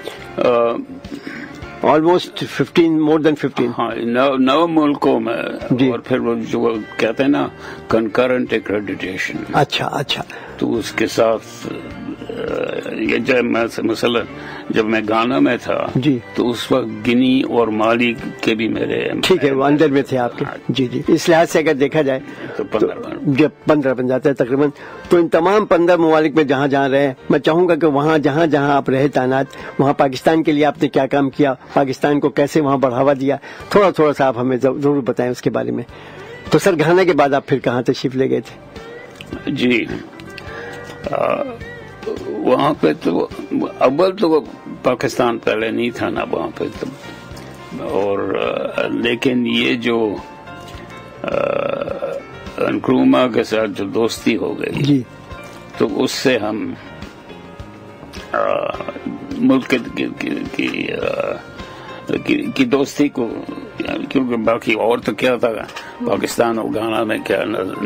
Almost 15, more than 15। हाँ, 9 मुल्कों में, और फिर वो जो कहते हैं ना कंकरेंट एक्रेडिटेशन। अच्छा। तो उसके साथ ये मसलन जब मैं गाना में था जी, तो उस वक्त गिनी और माली के भी मेरे, ठीक है, वो अंदर में थे आपके। जी, इस लिहाज से अगर देखा जाए तो 15 बन जाता है तकरीबन। तो इन तमाम 15 ममालिक में जहाँ जहाँ रहे, मैं चाहूंगा कि वहाँ जहाँ जहाँ आप रहे तानात, वहाँ पाकिस्तान के लिए आपने क्या काम किया, पाकिस्तान को कैसे वहाँ बढ़ावा दिया, थोड़ा थोड़ा सा आप हमें जरूर बताएं उसके बारे में। तो सर, घाना के बाद आप फिर कहाँ तशरीफ ले गए थे? जी, वहाँ पे तो अव्वल तो पाकिस्तान पहले नहीं था ना वहाँ पे तो, और लेकिन ये जो नक्रुमा के साथ जो दोस्ती हो गई जी, तो उससे हम मुल्क की दोस्ती को, क्योंकि बाकी और तो क्या था पाकिस्तान और घाना में क्या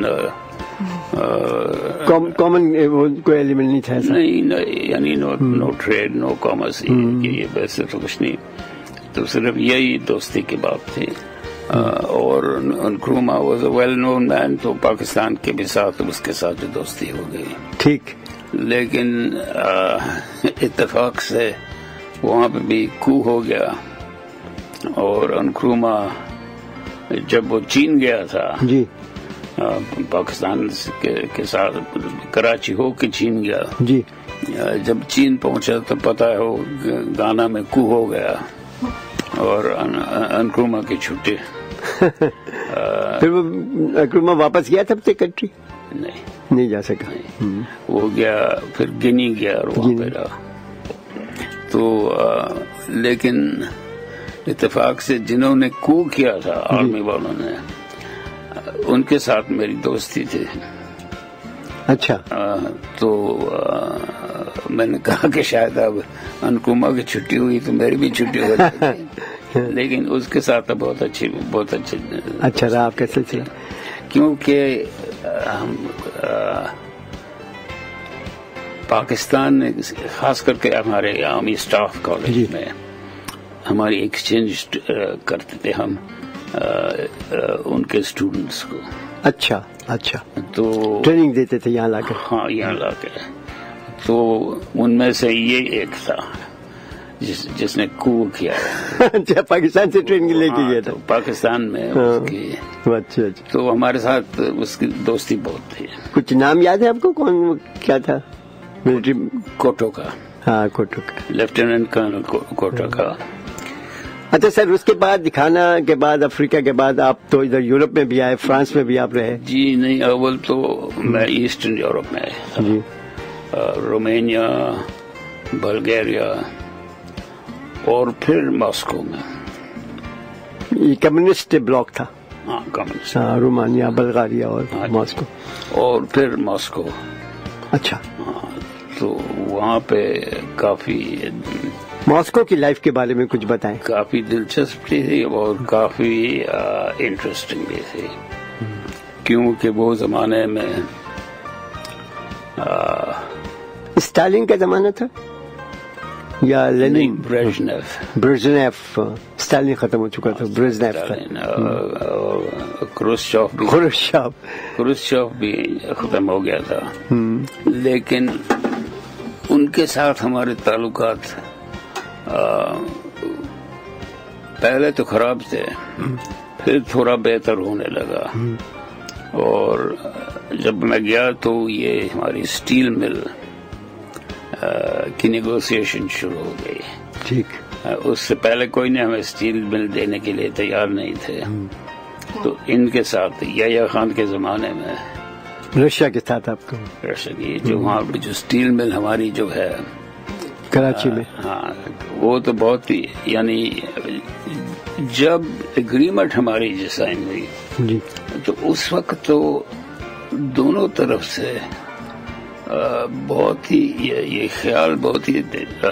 कॉमन कोई एलिमेंट नहीं था ऐसा? नहीं, यानी नो ट्रेड, नो कॉमर्स, ये वैसे तो कुछ नहीं, तो सिर्फ यही दोस्ती की बात थी। और Nkrumah was a well known man, तो पाकिस्तान के भी साथ उसके साथ जो दोस्ती हो गई। ठीक, लेकिन इत्तेफाक से वहाँ पे भी कू हो गया, और नक्रुमा जब वो चीन गया था जी, पाकिस्तान के साथ कराची हो के चीन गया जी, जब चीन पहुंचा तो पता है वो गाना में कू हो गया और नक्रुमा की छुट्टी। फिर वो नक्रुमा वापस गया तब तक कंट्री? नहीं जा सका। वो गया, फिर गिनी गया और वहाँ पे रहा। तो लेकिन इत्तेफाक से जिन्होंने कू किया था आर्मी वालों ने, उनके साथ मेरी दोस्ती थी। अच्छा। तो मैंने कहा कि शायद अब नक्रुमा की छुट्टी हुई तो मेरी भी छुट्टी हो जाएगी। लेकिन उसके साथ बहुत अच्छे अच्छा रहा आपका सिलसिला, क्योंकि हम पाकिस्तान ने खास करके हमारे आर्मी स्टाफ कॉलेज में हमारी एक्सचेंज करते थे हम उनके स्टूडेंट्स को। अच्छा, तो ट्रेनिंग देते थे यहाँ लाकर? हाँ, यहाँ लाकर। तो उनमें से ये एक था जिसने कू किया। अच्छा, पाकिस्तान से ट्रेनिंग लेके गया था? तो पाकिस्तान में उसकी। अच्छा। तो हमारे साथ उसकी दोस्ती बहुत थी। कुछ नाम याद है आपको? कौन क्या था? मिलिट्री कोटो का। हाँ, कोटो का, लेफ्टिनेंट कर्नल कोटो का। अच्छा सर, उसके बाद घाना के बाद, अफ्रीका के बाद आप तो इधर यूरोप में भी आए, फ्रांस में भी आप रहे? जी नहीं, अव्वल तो मैं ईस्टर्न यूरोप में जी, रोमानिया, बल्गारिया और फिर मॉस्को में। ये कम्युनिस्ट ब्लॉक था? हाँ, कम्युनिस्ट। हाँ, रोमानिया, बल्गारिया और मॉस्को। और फिर मॉस्को। अच्छा। हाँ, तो वहाँ पे काफी, मॉस्को की लाइफ के बारे में कुछ बताएं। काफी दिलचस्पी थी और काफी इंटरेस्टिंग भी थी, क्योंकि वो जमाने में स्टालिन का जमाना था या लेनिन? ब्रेजनेव। स्टालिन खत्म हो चुका था, ब्रेजनेव था। क्रुश्चेव भी खत्म हो गया था। लेकिन उनके साथ हमारे ताल्लुकात पहले तो खराब थे, फिर थोड़ा बेहतर होने लगा। اور جب میں گیا تو یہ ہماری اسٹیل مل کی نیگوسیشن شروع ہو گئی. ٹھیک. اس سے پہلے کوئی نے ہمیں اسٹیل مل دینے کے لیے تیار نہیں تھے. تو ان کے ساتھ یحییٰ خان کے زمانے میں رشیا کے ساتھ آپ کو رشیا کی جو وہاں پہ جو اسٹیل مل ہماری جو ہے کراچی میں، ہاں وہ تو بہت ہی یعنی جب اگریمنٹ ہماری جو سائن ہوئی جی تو اس وقت تو دونوں طرف سے بہت ہی یہ خیال بہت ہی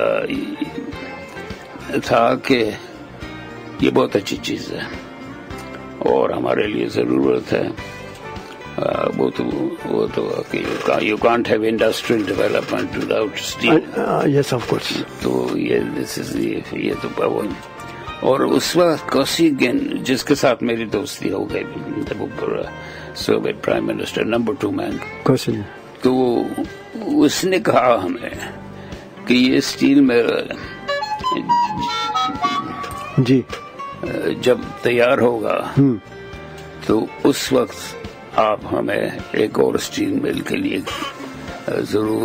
تھا کہ یہ بہت اچھی چیز ہے اور ہمارے لیے ضرورت ہے. وہ تو you can't have industrial development without steel. Yes of course. تو یہ تو اور اس وقت کوسیگن جس کے ساتھ میری دوستی ہو گئی Soviet prime minister number 2 man Kosygin, تو اس نے کہا ہمیں کہ یہ اسٹیل میں جی جب تیار ہوگا تو اس وقت آپ ہمیں ایک اور اسٹیل مل کے لیے ضرور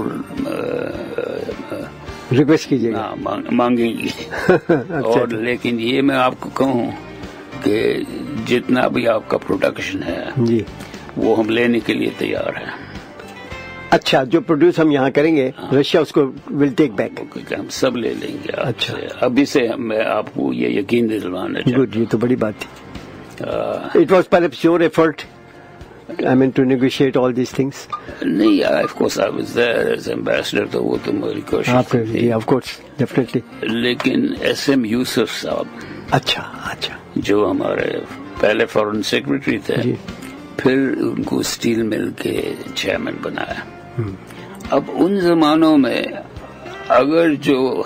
ریکویسٹ کیجیے گا، مانگیں گی. اور لیکن یہ میں آپ کو کہوں کہ جتنا بھی آپ کا پروڈکشن ہے جی وہ ہم لینے کے لیے تیار ہیں. اچھا، جو پروڈیوس ہم یہاں کریں گے رشیا اس کو ول ٹیک بیک. ہم سب لے لیں گے. اچھا، ابھی سے میں آپ کو یہ یقین دلوانا چاہتا ہوں. گڈ، یہ تو بڑی بات تھی. It was perhaps your effort, I mean, to negotiate all these things. نہیں، of course I was there as ambassador, تو وہ تو میری کوشش تھی. Of course definitely. لیکن ایس ایم یوسف صاحب اچھا اچھا جو ہمارے پہلے فارن سیکرٹری تھے جی، پھر ان کو اسٹیل مل کے چیئرمین بنایا. اب ان زمانوں میں اگر جو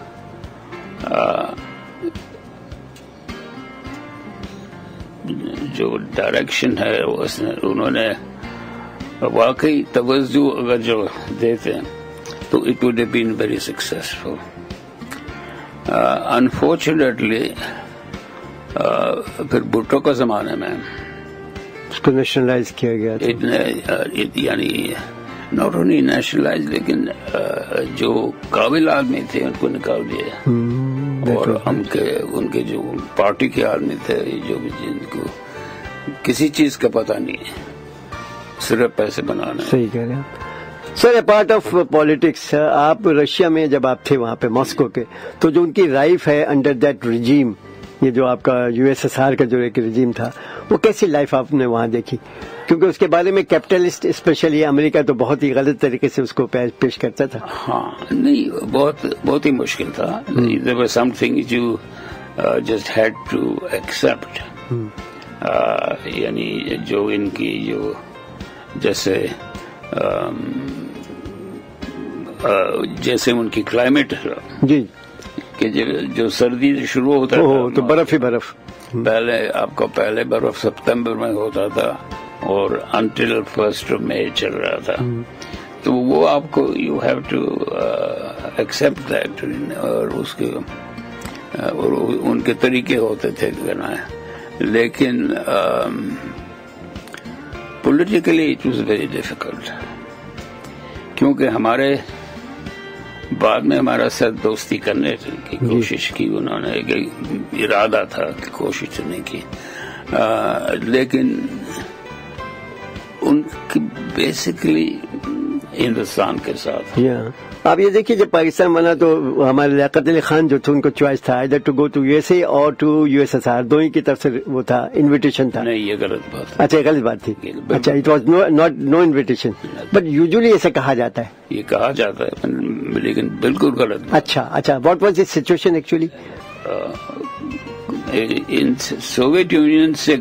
ڈائریکشن ہے انہوں نے واقعی توجہ اگر جو دیتے تو it would have been very successful. Unfortunately پھر بھٹو کے زمانے میں اس کو نیشنلائز کیا گیا تھا. یعنی ناٹ اونلی نیشنلائز لیکن جو قابل آدمی تھے ان کو نکال دیا اور ان کے جو پارٹی کے آدمی تھے جو جن کو کسی چیز کا پتہ نہیں ہے، صرف پیسے بنانا. صحیح کہہ رہے ہیں sir. A part of politics, آپ رشیا میں جب آپ تھے وہاں پہ ماسکو کے، تو جو ان کی لائف ہے انڈر دیٹ رجیم، یہ جو آپ کا USSR کا جو ایک رجیم تھا، وہ کیسی لائف آپ نے وہاں دیکھی؟ کیونکہ اس کے بارے میں کیپٹلسٹ اسپیشلی امریکہ تو بہت ہی غلط طریقے سے اس کو پیش کرتا تھا. ہاں نہیں، بہت ہی مشکل تھا. there was something you just had to accept. یعنی جو ان کی جو جیسے ان کی کلائمیٹ جی کہ جو سردی شروع ہوتا تھا تو برف ہی برف. پہلے آپ کو برف ستمبر میں ہوتا تھا اور انٹل 1 مئی چل رہا تھا. تو وہ آپ کو you have to accept that. اور اس کے ان کے طریقے ہوتے تھے کہنا ہے. لیکن politically it was very difficult کیونکہ ہمارے بعد میں ہمارا ساتھ دوستی کرنے کی کوشش کی انہوں نے، ارادہ تھا کہ کوشش نہیں کی، لیکن ان کی بیسکلی ہندوستان کے ساتھ. آپ یہ دیکھیے جب پاکستان بنا تو ہمارے لیاقت علی خان جو تھے ان کو چوائس تھا either to go to USA اور ٹو USSR، دونوں کی طرف سے وہ تھا انویٹیشن تھا. نہیں، یہ غلط بات. اچھا، غلط بات تھی. اچھا، it was no invitation, but usually ایسا کہا جاتا ہے. یہ کہا جاتا ہے لیکن بالکل غلط. اچھا، what was this situation actually? Soviet Union سے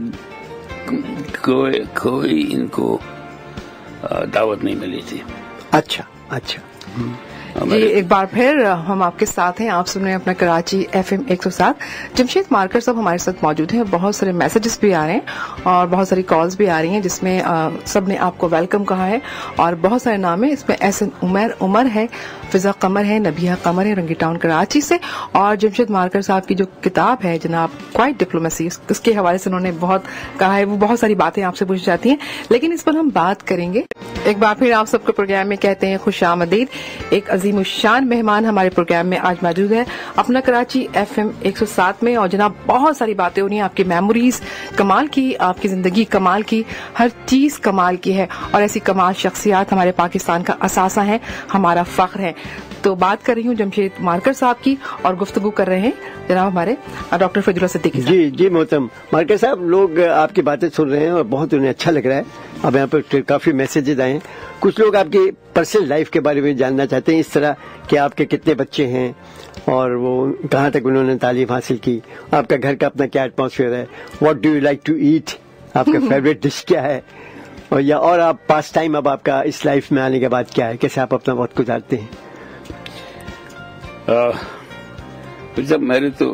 کوئی ان کو دعوت نہیں ملی تھی. اچھا. جی ایک بار پھر ہم آپ کے ساتھ ہیں. آپ سن رہے ہیں اپنا کراچی FM 107. جمشید مارکر صاحب ہمارے ساتھ موجود ہیں. بہت سارے میسیجز بھی آ رہے ہیں اور بہت ساری کالز بھی آ رہی ہیں جس میں سب نے آپ کو ویلکم کہا ہے اور بہت سارے نام ہیں. اس میں احسن عمر ہے, فضا قمر ہے, نبیہ قمر ہے رنگی ٹاؤن کراچی سے, اور جمشید مارکر صاحب کی جو کتاب ہے جناب کوائٹ ڈپلومیسی, اس کے حوالے سے انہوں نے بہت کہا ہے. وہ بہت ساری باتیں آپ سے پوچھی جاتی ہیں لیکن اس پر ہم بات کریں گے. ایک بار پھر آپ سب کو پروگرام میں کہتے ہیں خوش آمدید. ایک عظیم الشان مہمان ہمارے پروگرام میں آج موجود ہے اپنا کراچی FM 107 میں, اور جناب بہت ساری باتیں ہو رہی ہیں. آپ کی میموریز کمال کی, آپ کی زندگی کمال کی, ہر چیز کمال کی ہے, اور ایسی کمال شخصیات ہمارے پاکستان کا اثاثہ ہیں, ہمارا فخر ہے. تو بات کر رہی ہوں جمشید مارکر صاحب کی اور گفتگو کر رہے ہیں جناب ہمارے ڈاکٹر فیض اللہ صدیقی صاحب. جی محترم مارکر صاحب, لوگ آپ کی باتیں سن رہے ہیں اور بہت انہیں اچھا لگ رہا ہے. اب یہاں پر کافی میسیجز آئے ہیں. کچھ لوگ آپ کی پرسنل لائف کے بارے میں جاننا چاہتے ہیں, اس طرح کہ آپ کے کتنے بچے ہیں اور وہ کہاں تک انہوں نے تعلیم حاصل کی, آپ کا گھر کا اپنا کیا ایٹماسفیئر ہے, what do you like to eat, آپ کا فیوریٹ ڈش کیا ہے, اور آپ پاس ٹائم اب آپ کا اس لائف میں آنے کے بعد کیا ہے, کیسے آپ اپنا وقت گزارتے ہیں. جب میرے تو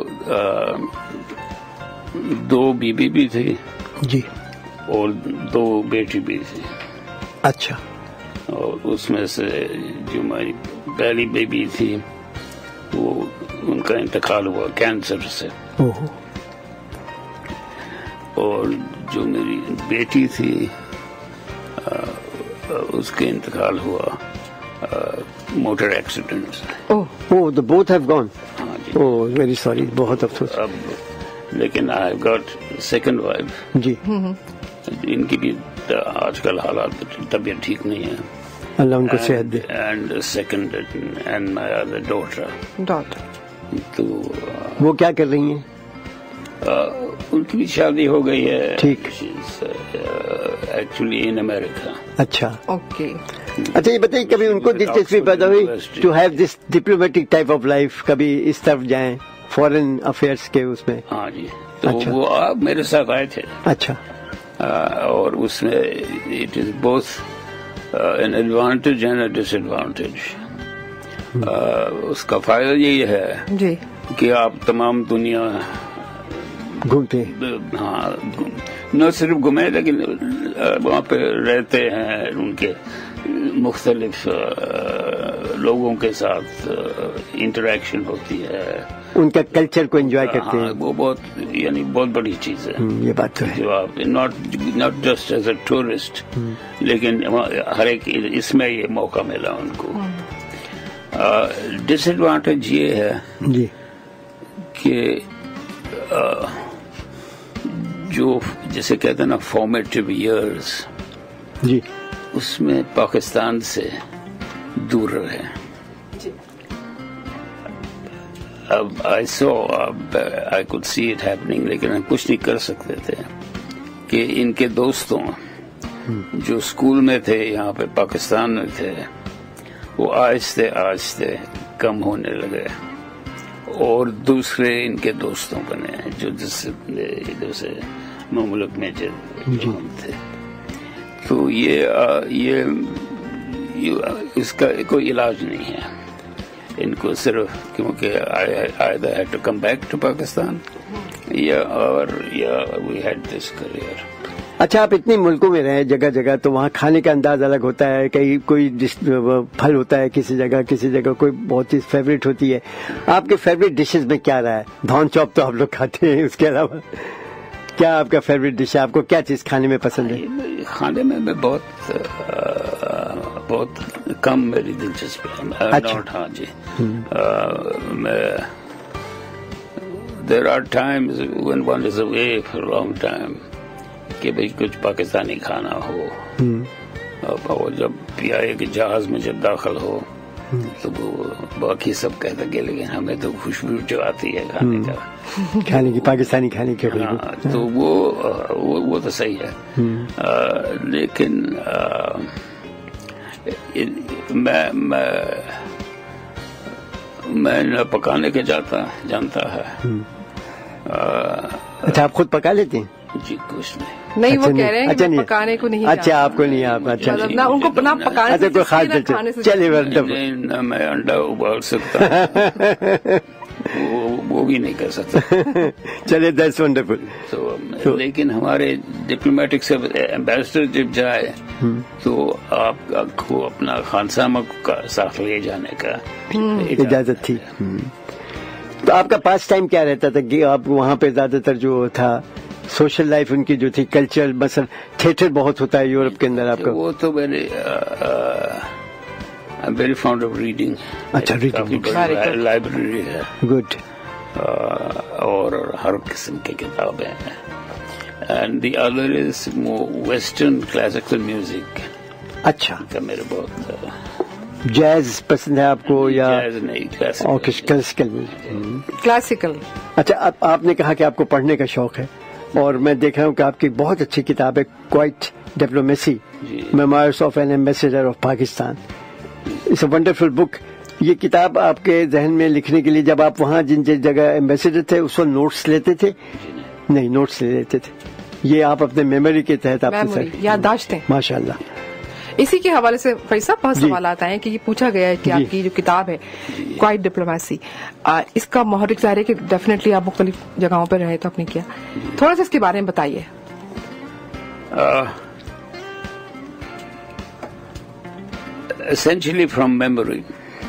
2 بیوی بھی تھی جی اور 2 بیٹی بھی تھی. اچھا. اور اس میں سے جو ہماری پہلی بیبی تھی وہ ان کا انتقال ہوا کینسر سے, اور جو میری بیٹی تھی اس کے انتقال ہوا موٹر ایکسیڈنٹ سے. the both have gone. ہاں جی. very sorry, بہت افسوس. اب لیکن آئی گاٹ سیکنڈ وائف. جی. ان کی بھی آج کل حالات طبیعت ٹھیک نہیں ہے, اللہ ان کو صحت دے. And second and my other daughter. تو وہ کیا کر رہی ہیں؟ ان کی بھی شادی ہو گئی ہے. ٹھیک. Actually in America. اچھا. اوکے. اچھا یہ بتائیے, کبھی ان کو دلچسپی پیدا ہوئی to have this diplomatic type of life, کبھی اس طرف جائیں فورن افیئرس کے اس میں؟ ہاں جی. تو وہ آپ میرے ساتھ آئے تھے. اچھا. اور اس میں it is both an advantage and a disadvantage. اس کا فائدہ یہی ہے جی کہ آپ تمام دنیا گھومتے, ہاں نہ صرف گھومے لیکن وہاں پہ رہتے ہیں, ان کے مختلف لوگوں کے ساتھ انٹریکشن ہوتی ہے, ان کا کلچر کو انجوائے کرتے ہیں. وہ بہت بڑی چیز ہے. یہ بات تو ہے. جو آپ not just as a tourist, لیکن ہر ایک اس میں یہ موقع ملا ان کو. ڈس ایڈوانٹیج یہ ہے جی کہ جو جسے کہتے ہیں نا فارمیٹیو ایئرز, جی اس میں پاکستان سے دور رہے. اب I could see it happening, لیکن ہم کچھ نہیں کر سکتے تھے کہ ان کے دوستوں جو اسکول میں تھے یہاں پہ پاکستان میں تھے وہ آہستہ آہستہ کم ہونے لگے, اور دوسرے ان کے دوستوں بنے جو ادھر سے مملک میں تھے. تو یہ اس کا کوئی علاج نہیں ہے ان کو, صرف کیونکہ either had to come back to Pakistan یا we had this career. اچھا, آپ اتنے ملکوں میں رہے جگہ جگہ, تو وہاں کھانے کا انداز الگ ہوتا ہے, کہیں کوئی پھل ہوتا ہے کسی جگہ کوئی بہت چیز فیوریٹ ہوتی ہے. آپ کے فیوریٹ ڈشز میں کیا رہا ہے؟ دھون چوپ تو آپ لوگ کھاتے ہیں, اس کے علاوہ کیا آپ کا فیوریٹ ڈش ہے؟ آپ کو کیا چیز کھانے میں پسند ہے؟ کھانے میں بہت کم میری دلچسپی ہے. ہاں جی. There are times when one is away for a long time کہ بھئی کچھ پاکستانی کھانا ہو, اور جب پیائے کہ جہاز میں جب داخل ہو تو وہ باقی سب کہتے کہ لیکن ہمیں تو خوشبو جو آتی ہے کھانے کی, پاکستانی کھانے کی خوشبو, تو وہ تو صحیح ہے. لیکن میں نہ پکانے کے جانتا ہے. اچھا, آپ خود پکا لیتے ہیں؟ جی کچھ نہیں. نہیں وہ کہہ رہے ہیں کہ میں پکانے کو نہیں اچھا آپ کو نہیں آپ اچھا نہ ان کو نہ پکانے اچھا کوئی خاص چلیے نہ میں انڈا ابال سکتا وہ بھی نہیں کر سکتا. چلیے دیٹس ونڈرفل. لیکن ہمارے ڈپلومیٹک سے ایمبیسڈر جب جائے تو آپ کو اپنا خانسامہ کا ساتھ لے جانے کا اجازت تھی. تو آپ کا پاس ٹائم کیا رہتا تھا کہ آپ وہاں پہ زیادہ تر جو تھا سوشل لائف ان کی جو تھی کلچر مثلا تھیٹر بہت ہوتا ہے یورپ کے اندر آپ کا؟ وہ تو ویری فاؤنڈ آف ریڈنگ. اچھا ریڈنگ لائبریری ہے گڈ اور ہر قسم کی کتابیں ہیں. And the other is western classical music. اچھا میرے بہت جیز پسند ہے آپ کو یا جیز نہیں کلاسیکل میوزک؟ کلاسیکل. اچھا آپ نے کہا کہ آپ کو پڑھنے کا شوق ہے اور میں دیکھ رہا ہوں کہ آپ کی بہت اچھی کتاب ہے quiet diplomacy memoirs of an ambassador of Pakistan. It's a wonderful book. یہ کتاب آپ کے ذہن میں لکھنے کے لیے جب آپ وہاں جن جگہ ایمبیسڈر تھے اس وقت نوٹس لیتے تھے؟ نہیں نوٹس لے لیتے تھے. یہ آپ اپنے میموری کے تحت آپ یادداشت ہیں ماشاء اللہ. اسی کے حوالے سے فرید صاحب بہت سوالات آئے ہیں کہ یہ پوچھا گیا ہے کہ آپ کی جو کتاب ہے کوائٹ ڈپلومیسی اس کا محرک ظاہر ہے کہ ڈیفینیٹلی آپ مختلف جگہوں پہ رہے تو آپ نے کیا تھوڑا سا اس کے بارے میں بتائیے. essentially from memory.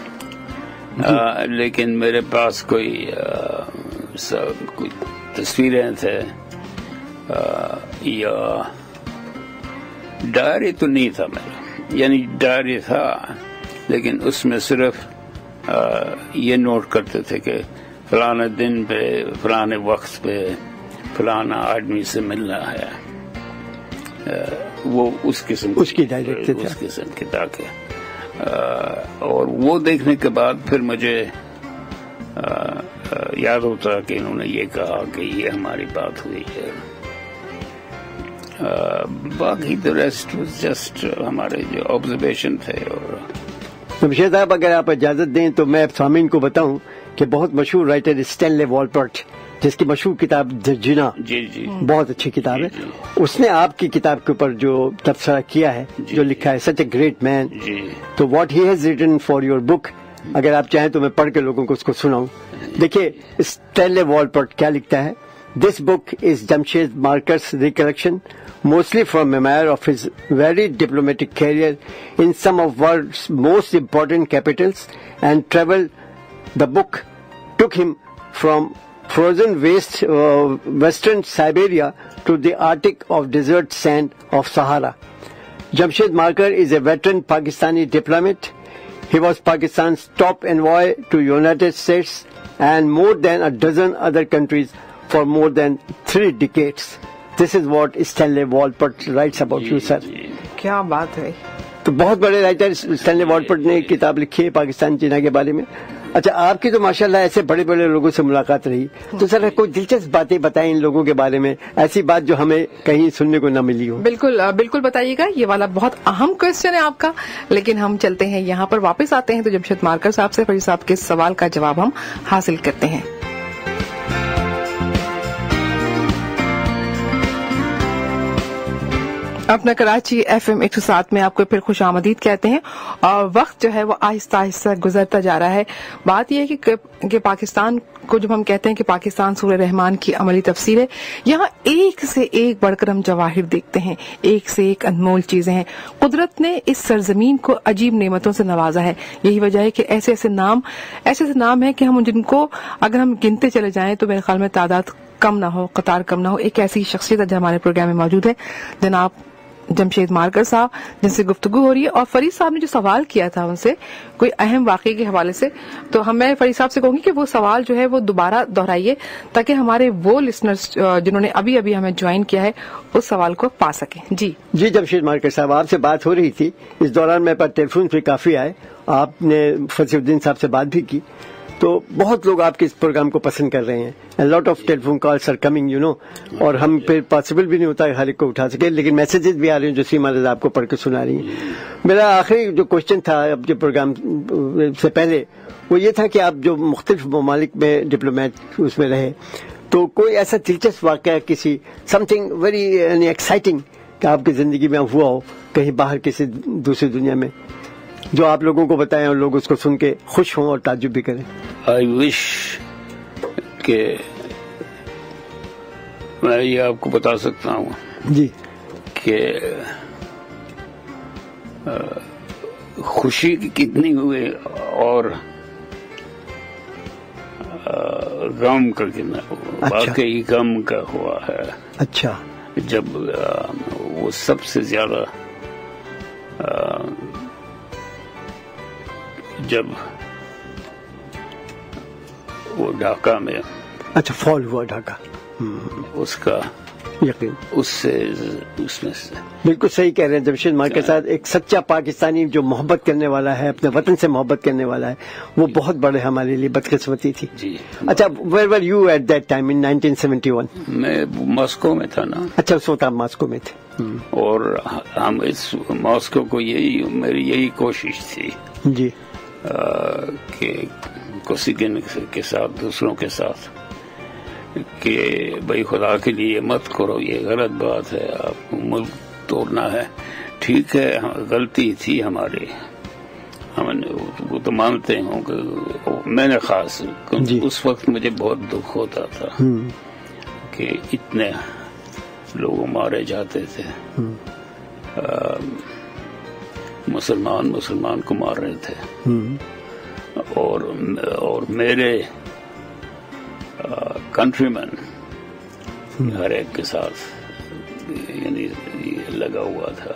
لیکن میرے پاس کوئی تصویریں تھے یا ڈائری تو نہیں تھا میرا. یعنی ڈائری تھا لیکن اس میں صرف یہ نوٹ کرتے تھے کہ فلانے دن پہ فلانے وقت پہ فلانا آدمی سے ملنا ہے. وہ اس قسم کی تاکہ اور وہ دیکھنے کے بعد پھر مجھے یاد ہوتا کہ انہوں نے یہ کہا کہ یہ ہماری بات ہوئی ہے. باقی the rest was just ہمارے جو آبزرویشن تھے. اور جمشید صاحب اگر آپ اجازت دیں تو میں سامعین کو بتاؤں کہ بہت مشہور رائٹر اسٹینلے والپرٹ جس کی مشہور کتاب جنا جی بہت اچھی کتاب ہے. اس نے آپ کی کتاب کے اوپر جو تبصرہ کیا ہے جو لکھا ہے سچ اے گریٹ مین. تو what he has written for your book اگر آپ چاہیں تو میں پڑھ کے لوگوں کو اس کو سناؤں. دیکھیے اسٹینلے والپرٹ کیا لکھتا ہے. This book is Jamshed Marker's recollection, mostly from memoir of his varied diplomatic career in some of world's most important capitals and travel. The book took him from frozen western Siberia to the Arctic of desert sand of Sahara. Jamshed Marker is a veteran Pakistani diplomat. He was Pakistan's top envoy to United States and more than a dozen other countries for more than 3 decades. This is what Stanley Walpert writes about you, sir. کیا بات ہے. تو بہت بڑے writer Stanley والپرٹ نے کتاب لکھی ہے پاکستان چینا کے بارے میں. اچھا آپ کی تو ماشاءاللہ ایسے بڑے بڑے لوگوں سے ملاقات رہی تو سر کوئی دلچسپ باتیں بتائیں ان لوگوں کے بارے میں ایسی بات جو ہمیں کہیں سننے کو نہ ملی ہو. بالکل بتائیے گا. یہ والا بہت اہم کوشچن ہے آپ کا. لیکن ہم چلتے ہیں یہاں پر واپس آتے ہیں تو جمشید مارکر صاحب سے فرید صاحب کے سوال کا جواب ہم حاصل کرتے ہیں. اپنا کراچی FM 107 میں آپ کو پھر خوش آمدید کہتے ہیں. اور وقت جو ہے وہ آہستہ آہستہ گزرتا جا رہا ہے. بات یہ ہے کہ پاکستان کو جب ہم کہتے ہیں کہ پاکستان سورہ رحمان کی عملی تفسیر ہے یہاں ایک سے ایک بڑھ کر ہم جواہر دیکھتے ہیں ایک سے ایک انمول چیزیں ہیں. قدرت نے اس سرزمین کو عجیب نعمتوں سے نوازا ہے. یہی وجہ ہے کہ ایسے نام ہیں کہ ہم جن کو اگر ہم گنتے چلے جائیں تو میرے خیال میں تعداد کم نہ ہو قطار کم نہ ہو. ایک ایسی شخصیت ہے جو ہمارے پروگرام میں موجود ہے جناب جمشید مارکر صاحب جن سے گفتگو ہو رہی ہے. اور فرید صاحب نے جو سوال کیا تھا ان سے کوئی اہم واقعے کے حوالے سے تو میں فرید صاحب سے کہوں گی کہ وہ سوال جو ہے وہ دوبارہ دہرائیے تاکہ ہمارے وہ لسنرز جنہوں نے ابھی ہمیں جوائن کیا ہے اس سوال کو پا سکیں. جی جمشید مارکر صاحب آپ سے بات ہو رہی تھی اس دوران میرے پاس ٹیلی فون پہ کافی آئے. آپ نے فصیح الدین صاحب سے بات بھی کی تو بہت لوگ آپ کے اس پروگرام کو پسند کر رہے ہیں. Lot of telephone calls are coming اور ہم پھر پاسبل بھی نہیں ہوتا ہے ہر ایک کو اٹھا سکے لیکن میسیجز بھی آ رہے ہیں جو سیما رضا آپ کو پڑھ کے سنا رہی ہیں. میرا آخری جو کوشچن تھا اب کے پروگرام سے پہلے وہ یہ تھا کہ آپ جو مختلف ممالک میں ڈپلومیٹ اس میں رہے تو کوئی ایسا دلچسپ واقعہ کسی سم تھنگ ویری ایکسائٹنگ کہ آپ کی زندگی میں ہوا ہو کہیں باہر کسی دوسری دنیا میں جو آپ لوگوں کو بتائیں اور لوگ اس کو سن کے خوش ہوں اور تعجب بھی کریں؟ آئی وش کہ میں یہ آپ کو بتا سکتا ہوں جی کہ خوشی کتنی ہوئی اور غم کا کتنا ہوا. واقعی غم کا ہوا ہے. اچھا. جب وہ سب سے زیادہ جب وہ ڈھاکہ میں اچھا فال ہوا ڈھاکہ اس کا یقین اس میں سے بالکل صحیح کہہ رہے ہیں جمشید مار کے ساتھ. ایک سچا پاکستانی جو محبت کرنے والا ہے اپنے وطن سے محبت کرنے والا ہے وہ بہت بڑے ہمارے لیے بدقسمتی تھی. جی. اچھا where were you at that time in 1971؟ میں ماسکو میں تھا نا. اچھا اس وقت آپ ماسکو میں تھے. اور ہم اس ماسکو کو میری یہی کوشش تھی جی کہ کوسیگن کے ساتھ دوسروں کے ساتھ کہ بھائی خدا کے لیے مت کرو, یہ غلط بات ہے, آپ کو ملک توڑنا ہے. ٹھیک ہے غلطی تھی ہماری, ہم وہ تو مانتے ہوں کہ میں نے خاص اس وقت مجھے بہت دکھ ہوتا تھا کہ اتنے لوگ مارے جاتے تھے, مسلمان کو مار رہے تھے, اور میرے کنٹری مین ہر ایک کے ساتھ یعنی لگا ہوا تھا.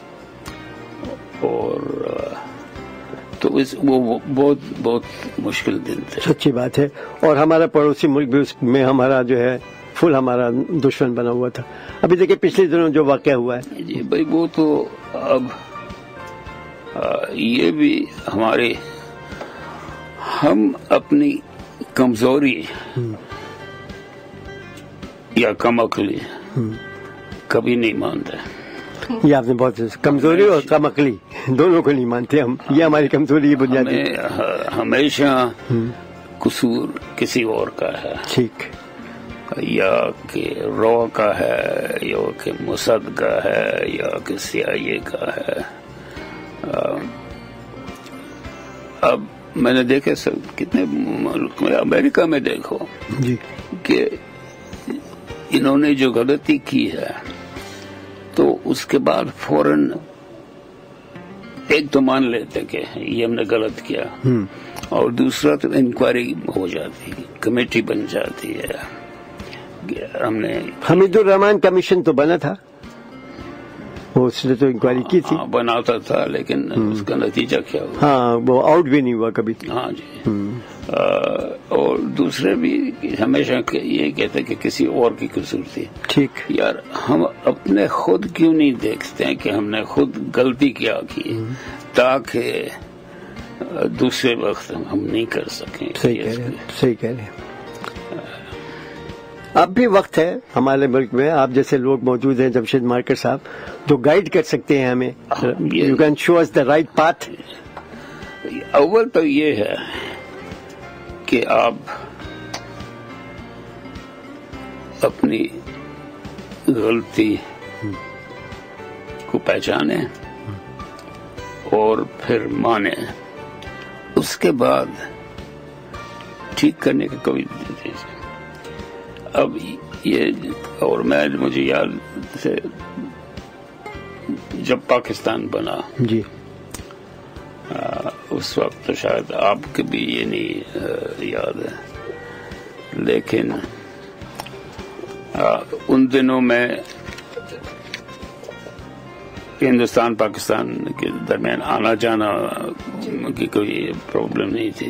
اور تو وہ بہت مشکل دن تھے. سچی بات ہے. اور ہمارا پڑوسی ملک بھی اس میں ہمارا جو ہے فل ہمارا دشمن بنا ہوا تھا. ابھی دیکھیں پچھلے دنوں جو واقعہ ہوا ہے. جی بھائی وہ تو اب یہ بھی ہم اپنی کمزوری یا کم عقلی کبھی نہیں مانتے. یہ آپ نے بہت کمزوری اور کم عقلی دونوں کو نہیں مانتے ہم. یہ ہماری کمزوری بنیادی ہمیشہ قصور کسی اور کا ہے. ٹھیک. یا کہ رو کا ہے یا کہ مسد کا ہے یا کہ CIA کا ہے. اب میں نے دیکھے کتنے ملک میں, امریکہ میں دیکھو جی کہ انہوں نے جو غلطی کی ہے تو اس کے بعد فوراً ایک تو مان لیتے کہ یہ ہم نے غلط کیا, اور دوسرا تو انکوائری ہو جاتی, کمیٹی بن جاتی ہے. ہم نے حمید الرحمان کمیشن تو بنا تھا, اس نے تو انکوائری کی تھی. بناتا تھا لیکن اس کا نتیجہ کیا ہوا؟ ہاں وہ آؤٹ بھی نہیں ہوا کبھی. ہاں جی. اور دوسرے بھی ہمیشہ یہ کہتے کہ کسی اور کی قصور تھی. ٹھیک. یار ہم اپنے خود کیوں نہیں دیکھتے ہیں کہ ہم نے خود غلطی کیا کی تاکہ دوسرے وقت ہم نہیں کر سکیں. صحیح کہہ رہے ہیں. اب بھی وقت ہے ہمارے ملک میں آپ جیسے لوگ موجود ہیں جمشید مارکر صاحب جو گائیڈ کر سکتے ہیں ہمیں. You can show us the right path. اول تو یہ ہے کہ آپ اپنی غلطی کو پہچانیں اور پھر مانیں, اس کے بعد ٹھیک کرنے کا کوئی چیز. اب یہ اور مجھے یاد سے جب پاکستان بنا جی اس وقت تو شاید آپ کے بھی یہ نہیں یاد ہے, لیکن ان دنوں میں ہندوستان پاکستان کے درمیان آنا جانا کی کوئی پرابلم نہیں تھی.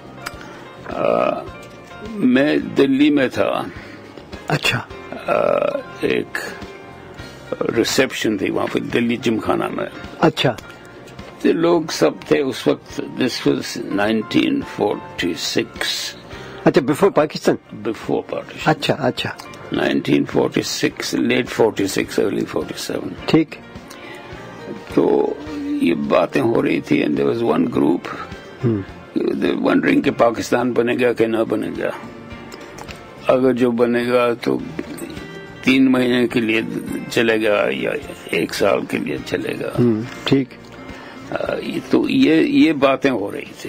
میں دلی میں تھا. اچھا. ایک ریسپشن تھی وہاں پہ دلی جم خانہ میں. اچھا. لوگ سب تھے اس وقت. This was 1946. اچھا بفور پاکستان. Before partition. اچھا اچھا. 1946 لیٹ 46 ارلی 47. ٹھیک. تو یہ باتیں ہو رہی تھی and there was one group wondering کہ پاکستان بنے گا کہ نہ بنے گا. اگر جو بنے گا تو 3 مہینے کے لیے چلے گا یا 1 سال کے لیے چلے گا. ٹھیک. تو یہ باتیں ہو رہی تھی.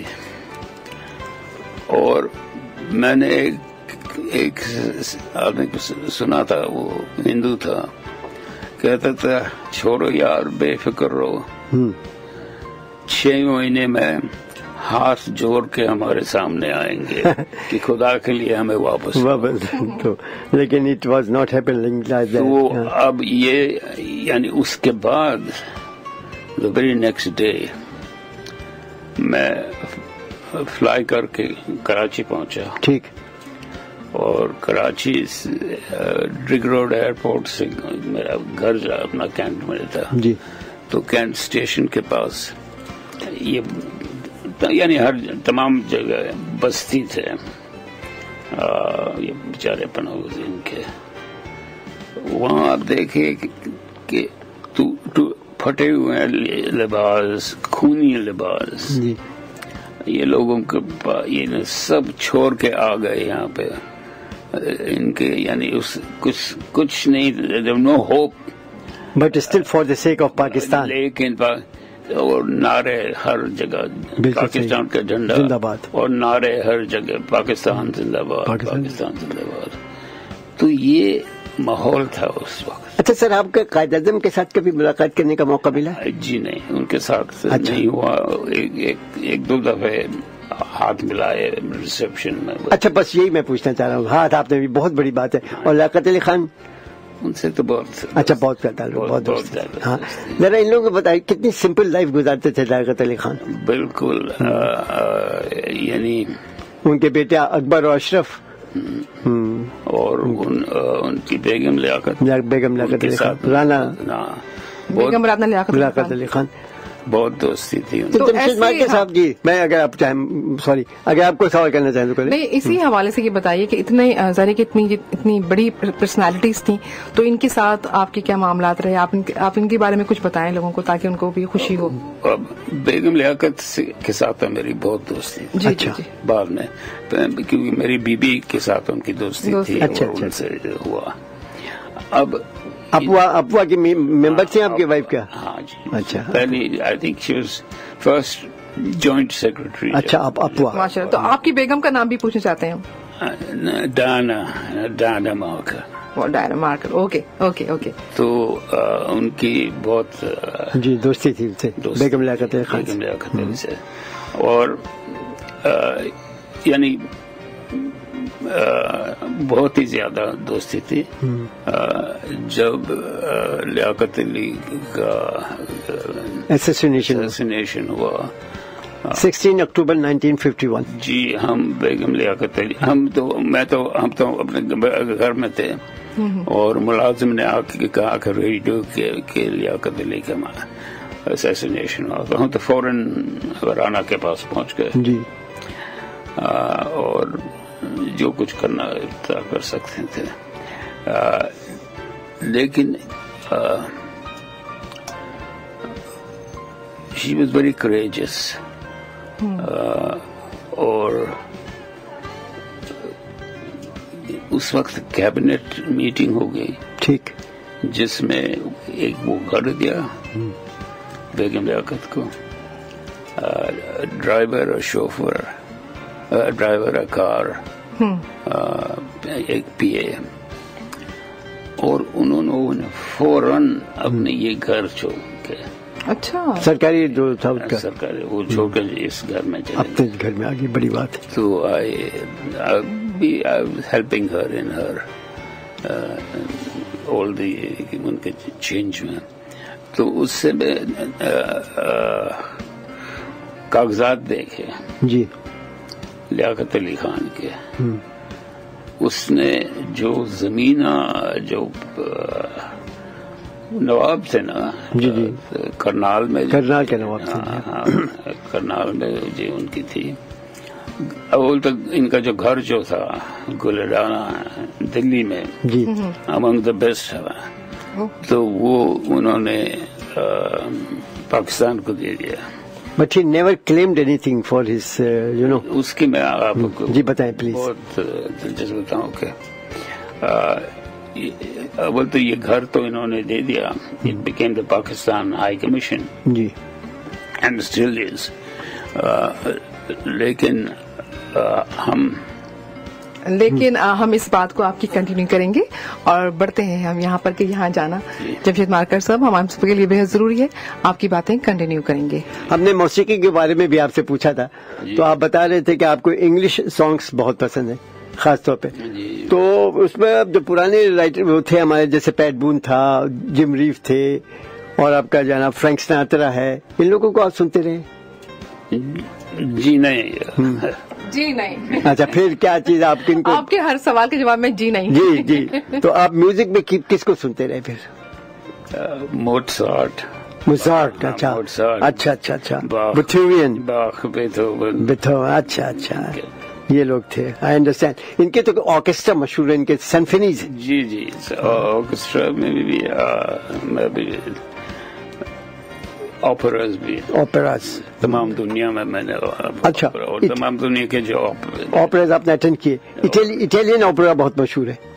اور میں نے ایک آدمی کو سنا تھا, وہ ہندو تھا, کہتا تھا چھوڑو یار بے فکر رہو, 6 مہینے میں ہاتھ جوڑ کے ہمارے سامنے آئیں گے کہ خدا کے لیے ہمیں واپس. لیکن it was not happening like that. تو اب یہ یعنی اس کے بعد دا ویری نیکسٹ ڈے میں فلائی کر کے کراچی پہنچا. ٹھیک. اور کراچی ڈرگ روڈ ایئرپورٹ سے میرا گھر اپنا کینٹ میں تھا. جی. تو کینٹ اسٹیشن کے پاس یہ یعنی ہر تمام جگہ بستی تھے, یہ بیچارے پناہ گزین کے. وہاں آپ دیکھیں کہ پھٹے ہوئے لباس, خونی لباس, یہ لوگوں کے یہ سب چھوڑ کے آ گئے یہاں پہ. ان کے یعنی کچھ نہیں, no hope, but still for the sake of Pakistan. لیکن اور نعرے ہر جگہ پاکستان کا جھنڈا زندہ باد, اور نعرے ہر جگہ پاکستان زندہ باد, پاکستان زندہ باد. تو یہ ماحول تھا اس وقت. اچھا سر, آپ کا قائد اعظم کے ساتھ کبھی ملاقات کرنے کا موقع ملا؟ جی نہیں, ان کے ساتھ نہیں ہوا. ایک 2 دفعے ہاتھ ملائے ریسپشن میں. اچھا, بس یہی میں پوچھنا چاہ رہا ہوں. ہاتھ آپ نے بھی بہت بڑی بات ہے. اور لیاقت علی خان, ان سے تو بہت اچھا بہت تعلق, بہت دوست. ہاں, ذرا ان لوگوں کو بتائیے کتنی سمپل لائف گزارتے تھے لیاقت علی خان. بالکل. یعنی ان کے بیٹے اکبر اور اشرف اور ان کی بیگم لیاقت علی خان, رانا بیگم رانا لیاقت علی خان, بہت دوستی تھی. تو جمشید مارکر صاحب جی, میں اگر آپ چاہیں, سوری, اگر آپ کو سوال کرنا چاہیں تو کریں. نہیں, اسی حوالے سے یہ بتائیے کہ ظاہر کہ اتنی بڑی پرسنالٹیز تھیں, تو ان کے ساتھ آپ کے کیا معاملات رہے, آپ ان کے بارے میں کچھ بتائیں لوگوں کو تاکہ ان کو بھی خوشی ہو. بیگم لیاقت کے ساتھ میری بہت دوستی تھی. اچھا. بعد میں کیونکہ میری بیوی کے ساتھ ان کی دوستی تھی, ان سے ہوا. اب ابوا کی ممبر تھے آپ کی وائف کا؟ ہاں جی. اچھا. پہلی I think she was first joint secretary. اچھا, ابوا. ماشاء اللہ. تو آپ کی بیگم کا نام بھی پوچھنا چاہتے ہیں ہم. ڈانا مارکر. ڈانا مارکر. اوکے. تو ان کی بہت جی دوستی تھی بیگم لیاقت علی خان سے. اور یعنی بہت ہی زیادہ دوستی تھی. جب لیاقت علی کا اسیسینیشن ہوا 16 اکتوبر 1951. جی, ہم بیگم لیاقت علی ہم تو اپنے گھر میں تھے, اور ملازم نے آ کے کہا کہ ریڈیو کے لیاقت علی کا اسیسینیشن ہوا, تو ہم تو فوراً رانا کے پاس پہنچ گئے. جی. اور جو کچھ کرنا تھا کر سکتے تھے. لیکن شی واز ویری کریجس. اور اس وقت کیبنٹ میٹنگ ہو گئی. ٹھیک. جس میں ایک وہ گھر دیا بیگم لیاقت کو, ڈرائیور اور شوفر, ڈرائیور کار, ایک پی اے, اور انہوں نے فوراً اپنے یہ گھر چھوڑ کے, اچھا سرکاری جو تھا سرکاری وہ چھوڑ کے اس گھر میں چلے اپنے گھر میں آگے. بڑی بات. تو آئی ہیلپنگ ہر ان ہر آل دی ان کے چینج میں. تو اس سے میں کاغذات دیکھے جی لیاقت علی خان کے. اس نے جو زمین جو نواب تھے نا, جی جی, کرنال میں, کرنال کے نواب تھے. کرنال میں جی ان کی تھی. اول تک ان کا جو گھر جو تھا گلڈانا دلی میں, جی, امنگ دا بیسٹ ہے, تو وہ انہوں نے پاکستان کو دے دیا. But he never claimed anything for his, उसकी मैं आपको जी बताएं प्लीज. बहुत दिलचस्प बताऊं कि अव्वल तो ये घर तो इन्होंने दे दिया. It became the Pakistan High Commission ji. and still is. लेकिन हम इस बात को आपकी कंटिन्यू करेंगे और बढ़ते हैं हम यहाँ पर कि यहाँ जाना जमशेद मारकर साहब हमारे सबके लिए बेहद जरूरी है. आपकी बातें कंटिन्यू करेंगे. हमने मौसीकी के बारे में भी आपसे पूछा था, तो आप बता रहे थे कि आपको इंग्लिश सॉन्ग्स बहुत पसंद है खास तौर पे. तो उसमें अब जो पुराने राइटर वो थे हमारे, जैसे पैट बून था, जिम रीव थे, और आपका जाना फ्रैंक सिनात्रा है, इन लोगों को आप सुनते रहे? जी नहीं. जी नहीं. अच्छा, फिर क्या चीज आप किनको? आपके हर सवाल के जवाब में जी नहीं. जी जी. तो आप म्यूजिक में किसको सुनते रहे फिर? मोटसार्ट. अच्छा अच्छा. बेथोवन. बेथोवन. अच्छा. ये लोग थे. I understand. इनके तो ऑर्केस्ट्रा मशहूर है, इनके सिम्फनीज. जी. ऑर्केस्ट्रा में भी मैं भी ओपेराज तमाम दुनिया में मैंने. अच्छा. और तमाम दुनिया के जो ओपेराज आपने अटेंड किए. इटालियन ओपेरा बहुत मशहूर है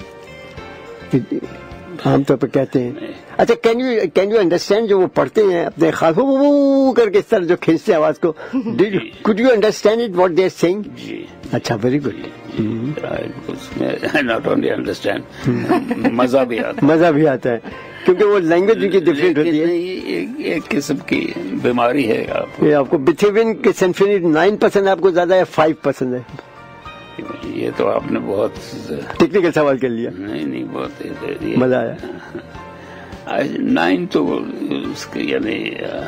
आमतौर पर कहते हैं. अच्छा, कैन यू अंडरस्टैंड जो वो पढ़ते हैं अपने खास वो करके इस तरह जो खींचते हैं आवाज को, could you understand it what they are saying? जी. अच्छा, वेरी गुड. उसमें नॉट ओनली अंडरस्टैंड, मजा भी आता है क्योंकि वो लैंग्वेज उनकी डिफरेंट होती है. एक किस्म की बीमारी है ये आपको बेथोवन के सिम्फनी 9 पसंद आपको ज्यादा है, 5 पसंद है? ये तो आपने बहुत टेक्निकल सवाल कर लिया. नहीं बहुत मजा आया. 9 तो उसके यानी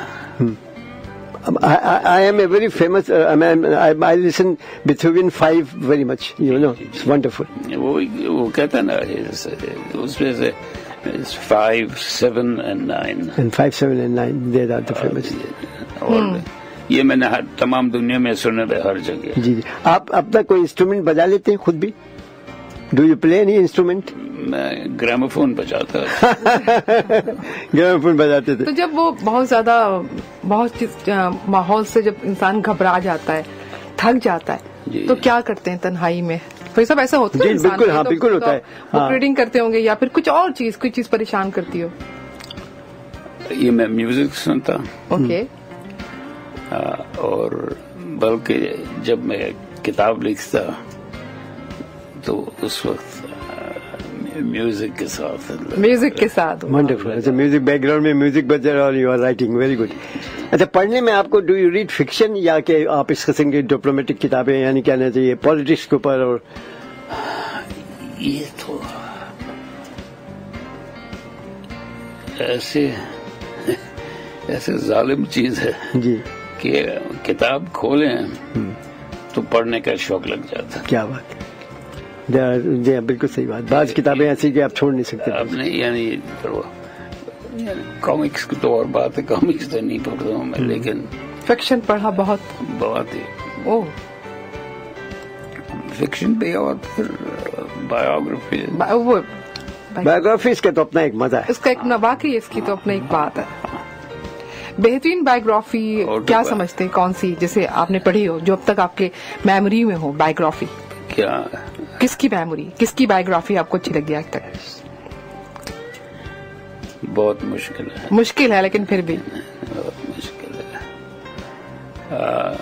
I am a very famous. I listen Beethoven 5 very much. It's wonderful. वो कहता ना उसमें से 5, 7 and 9. And 5, 7 and 9 they are the famous. और ये मैंने तमाम दुनिया में सुने हर जगह. जी. आप अपना कोई इंस्ट्रूमेंट बजा लेते हैं खुद भी? Do you play any instrument? मैं ग्रामोफोन बजाता. ग्रामोफोन बजाते थे. तो जब वो बहुत माहौल से जब इंसान घबरा जाता है, थक जाता है, तो क्या करते हैं तन्हाई में? तो सब ऐसा होता है इंसान. बिल्कुल. हाँ, बिल्कुल होता है. बुक रीडिंग करते होंगे या फिर कुछ और चीज, कोई चीज परेशान करती हो? ये मैं म्यूजिक सुनता. ओके. और बल्कि जब मैं किताब लिखता तो उस वक्त म्यूजिक के साथ. वंडरफुल. अच्छा, म्यूजिक बैकग्राउंड में म्यूजिक बज रहा है और you are writing. Very good. अच्छा, पढ़ने में आपको डू यू रीड फिक्शन या कि आप इस किस्म की डिप्लोमेटिक किताबें, यानी कहना चाहिए पॉलिटिक्स के ऊपर? और ये तो ऐसे जालिम चीज है जी कि किताब खोलें तो पढ़ने का शौक लग जाता. क्या बात है. बिल्कुल सही बात. बाज किताबें ऐसी कि आप छोड़ नहीं सकते. आप नहीं, यानी कॉमिक्स की तो और बात है, कॉमिक्स तो नहीं पढ़ता हूँ मैं, लेकिन फिक्शन पढ़ा बहुत ही. ओह. फिक्शन भी और फिर बायोग्राफी इसका तो अपना एक मजा है. इसका एक वाकई इसकी तो अपनी एक बात है. बेहतरीन बायोग्राफी क्या समझते हैं, कौन सी जैसे आपने पढ़ी हो जो अब तक आपके मेमोरी में हो? बायोग्राफी क्या, किसकी मेमोरी, किसकी बायोग्राफी आपको अच्छी लगी आज तक? बहुत मुश्किल है लेकिन फिर भी बहुत मुश्किल है.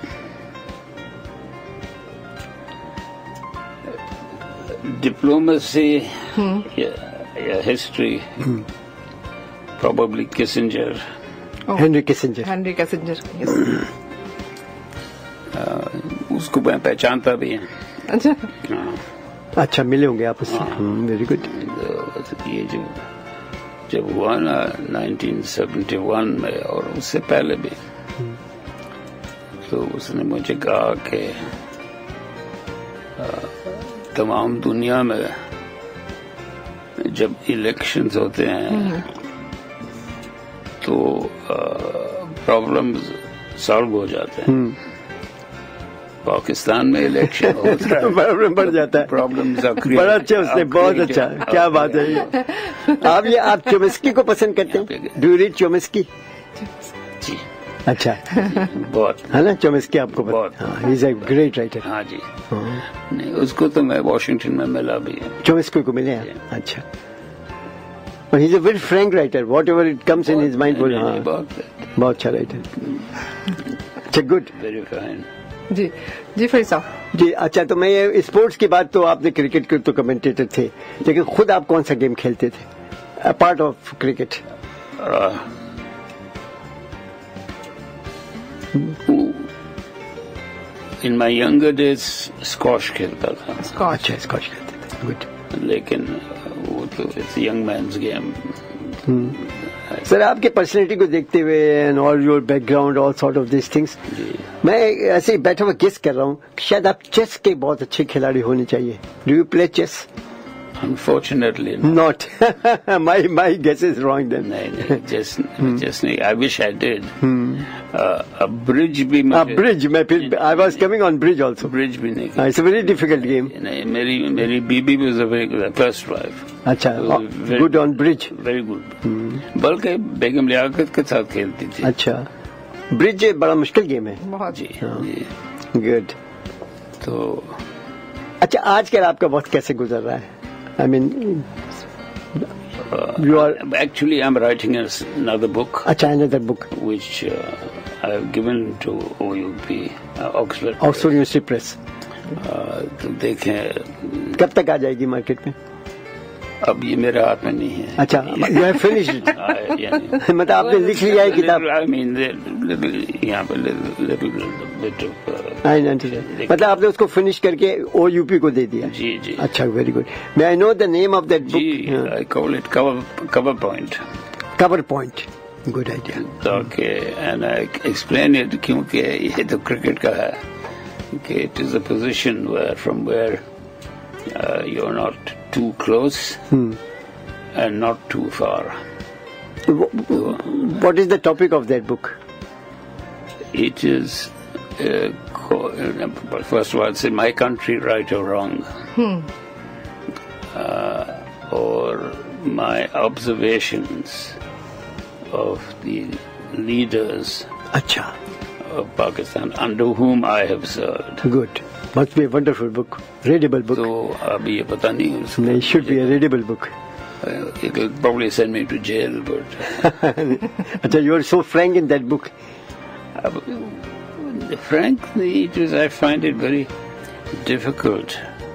डिप्लोमेसी या history, probably Kissinger. Henry Kissinger. उसको मैं पहचानता भी है. अच्छा. अच्छा, मिले होंगे आप उससे. Very good. ये जब हुआ ना 1971 में और उससे पहले भी, तो उसने मुझे कहा कि तमाम दुनिया में जब इलेक्शंस होते हैं तो प्रॉब्लम्स सॉल्व हो जाते हैं. पाकिस्तान में इलेक्शन होता है प्रॉब्लम बढ़ जाता है. प्रॉब्लम्स बड़ा अच्छा. उसने बहुत अच्छा. क्या बात है. आप चोम्स्की को पसंद करते हैं? Do you read Chomsky? जी. اچھا بہت ہے نا چومسکی آپ کو بہت. ہاں ہی از اے گریٹ رائٹر. ہاں جی. نہیں اس کو تو میں واشنگٹن میں ملا بھی ہے. چومسکی کو ملے ہیں. اچھا. He is a very frank writer. Whatever it comes in his mind. بہت اچھا رائٹر. اچھا گڈ. Very fine. جی جی فرید صاحب. جی اچھا تو میں یہ اسپورٹس کی بات تو آپ نے کرکٹ کے تو کمنٹیٹر تھے لیکن خود آپ کون سا گیم کھیلتے تھے apart of cricket? In my younger days squash کھیلتا تھا. اچھا اسکواش کھیلتے تھے. گڈ. لیکن وہ تو ینگ مینز گیم. سر آپ کے پرسنالٹی کو دیکھتے ہوئے and all your background all sort of these things میں ایسے ہی بیٹھا ہوا گیس کر رہا ہوں کہ شاید آپ چیس کے بہت اچھے کھلاڑی ہونے چاہیے. Do you play chess? Unfortunately not. my guess is wrong then. نہیں just نہیں. I wish I did. Bridge بھی bridge میں پھر I was coming on bridge also. Bridge بھی نہیں. It's a very difficult game. نہیں میری baby was a very first wife. اچھا good on bridge. Very good. بلکہ بیگم لیاقت کے ساتھ کھیلتی تھی. اچھا برج بڑا مشکل گیم ہے. بہت. جی. گڈ. تو اچھا آج کل آپ کا وقت کیسے گزر رہا ہے؟ I mean, you are actually I'm writing another book. Acha, another book which I have given to OUP, Oxford University Press. تو دیکھیں کب تک آ جائے گی مارکیٹ میں؟ اب یہ میرے ہاتھ میں نہیں ہے. اچھا you have finished it. مطلب آپ نے لکھ لیا ہے کتاب؟ I mean یہاں پہ little bit of مطلب آپ نے اس کو فنش کر کے او یو پی کو دے دیا. جی جی. اچھا ویری گڈ. میں I know the name of that book. جی I call it cover point. Cover point. Good idea. Okay, and I explain it کیونکہ یہ تو کرکٹ کا ہے کہ it is a position from where you're not too close and not too far. What is the topic of that book? It is first of all, say my country, right or wrong, or my observations of the leaders of Pakistan under whom I have served. Good. Must be a wonderful book, readable book. So ابھی یہ پتہ نہیں اس کا. It should be a readable book. It will probably send me to jail, but اچھا you are so frank in that book. Frankly, I find it very difficult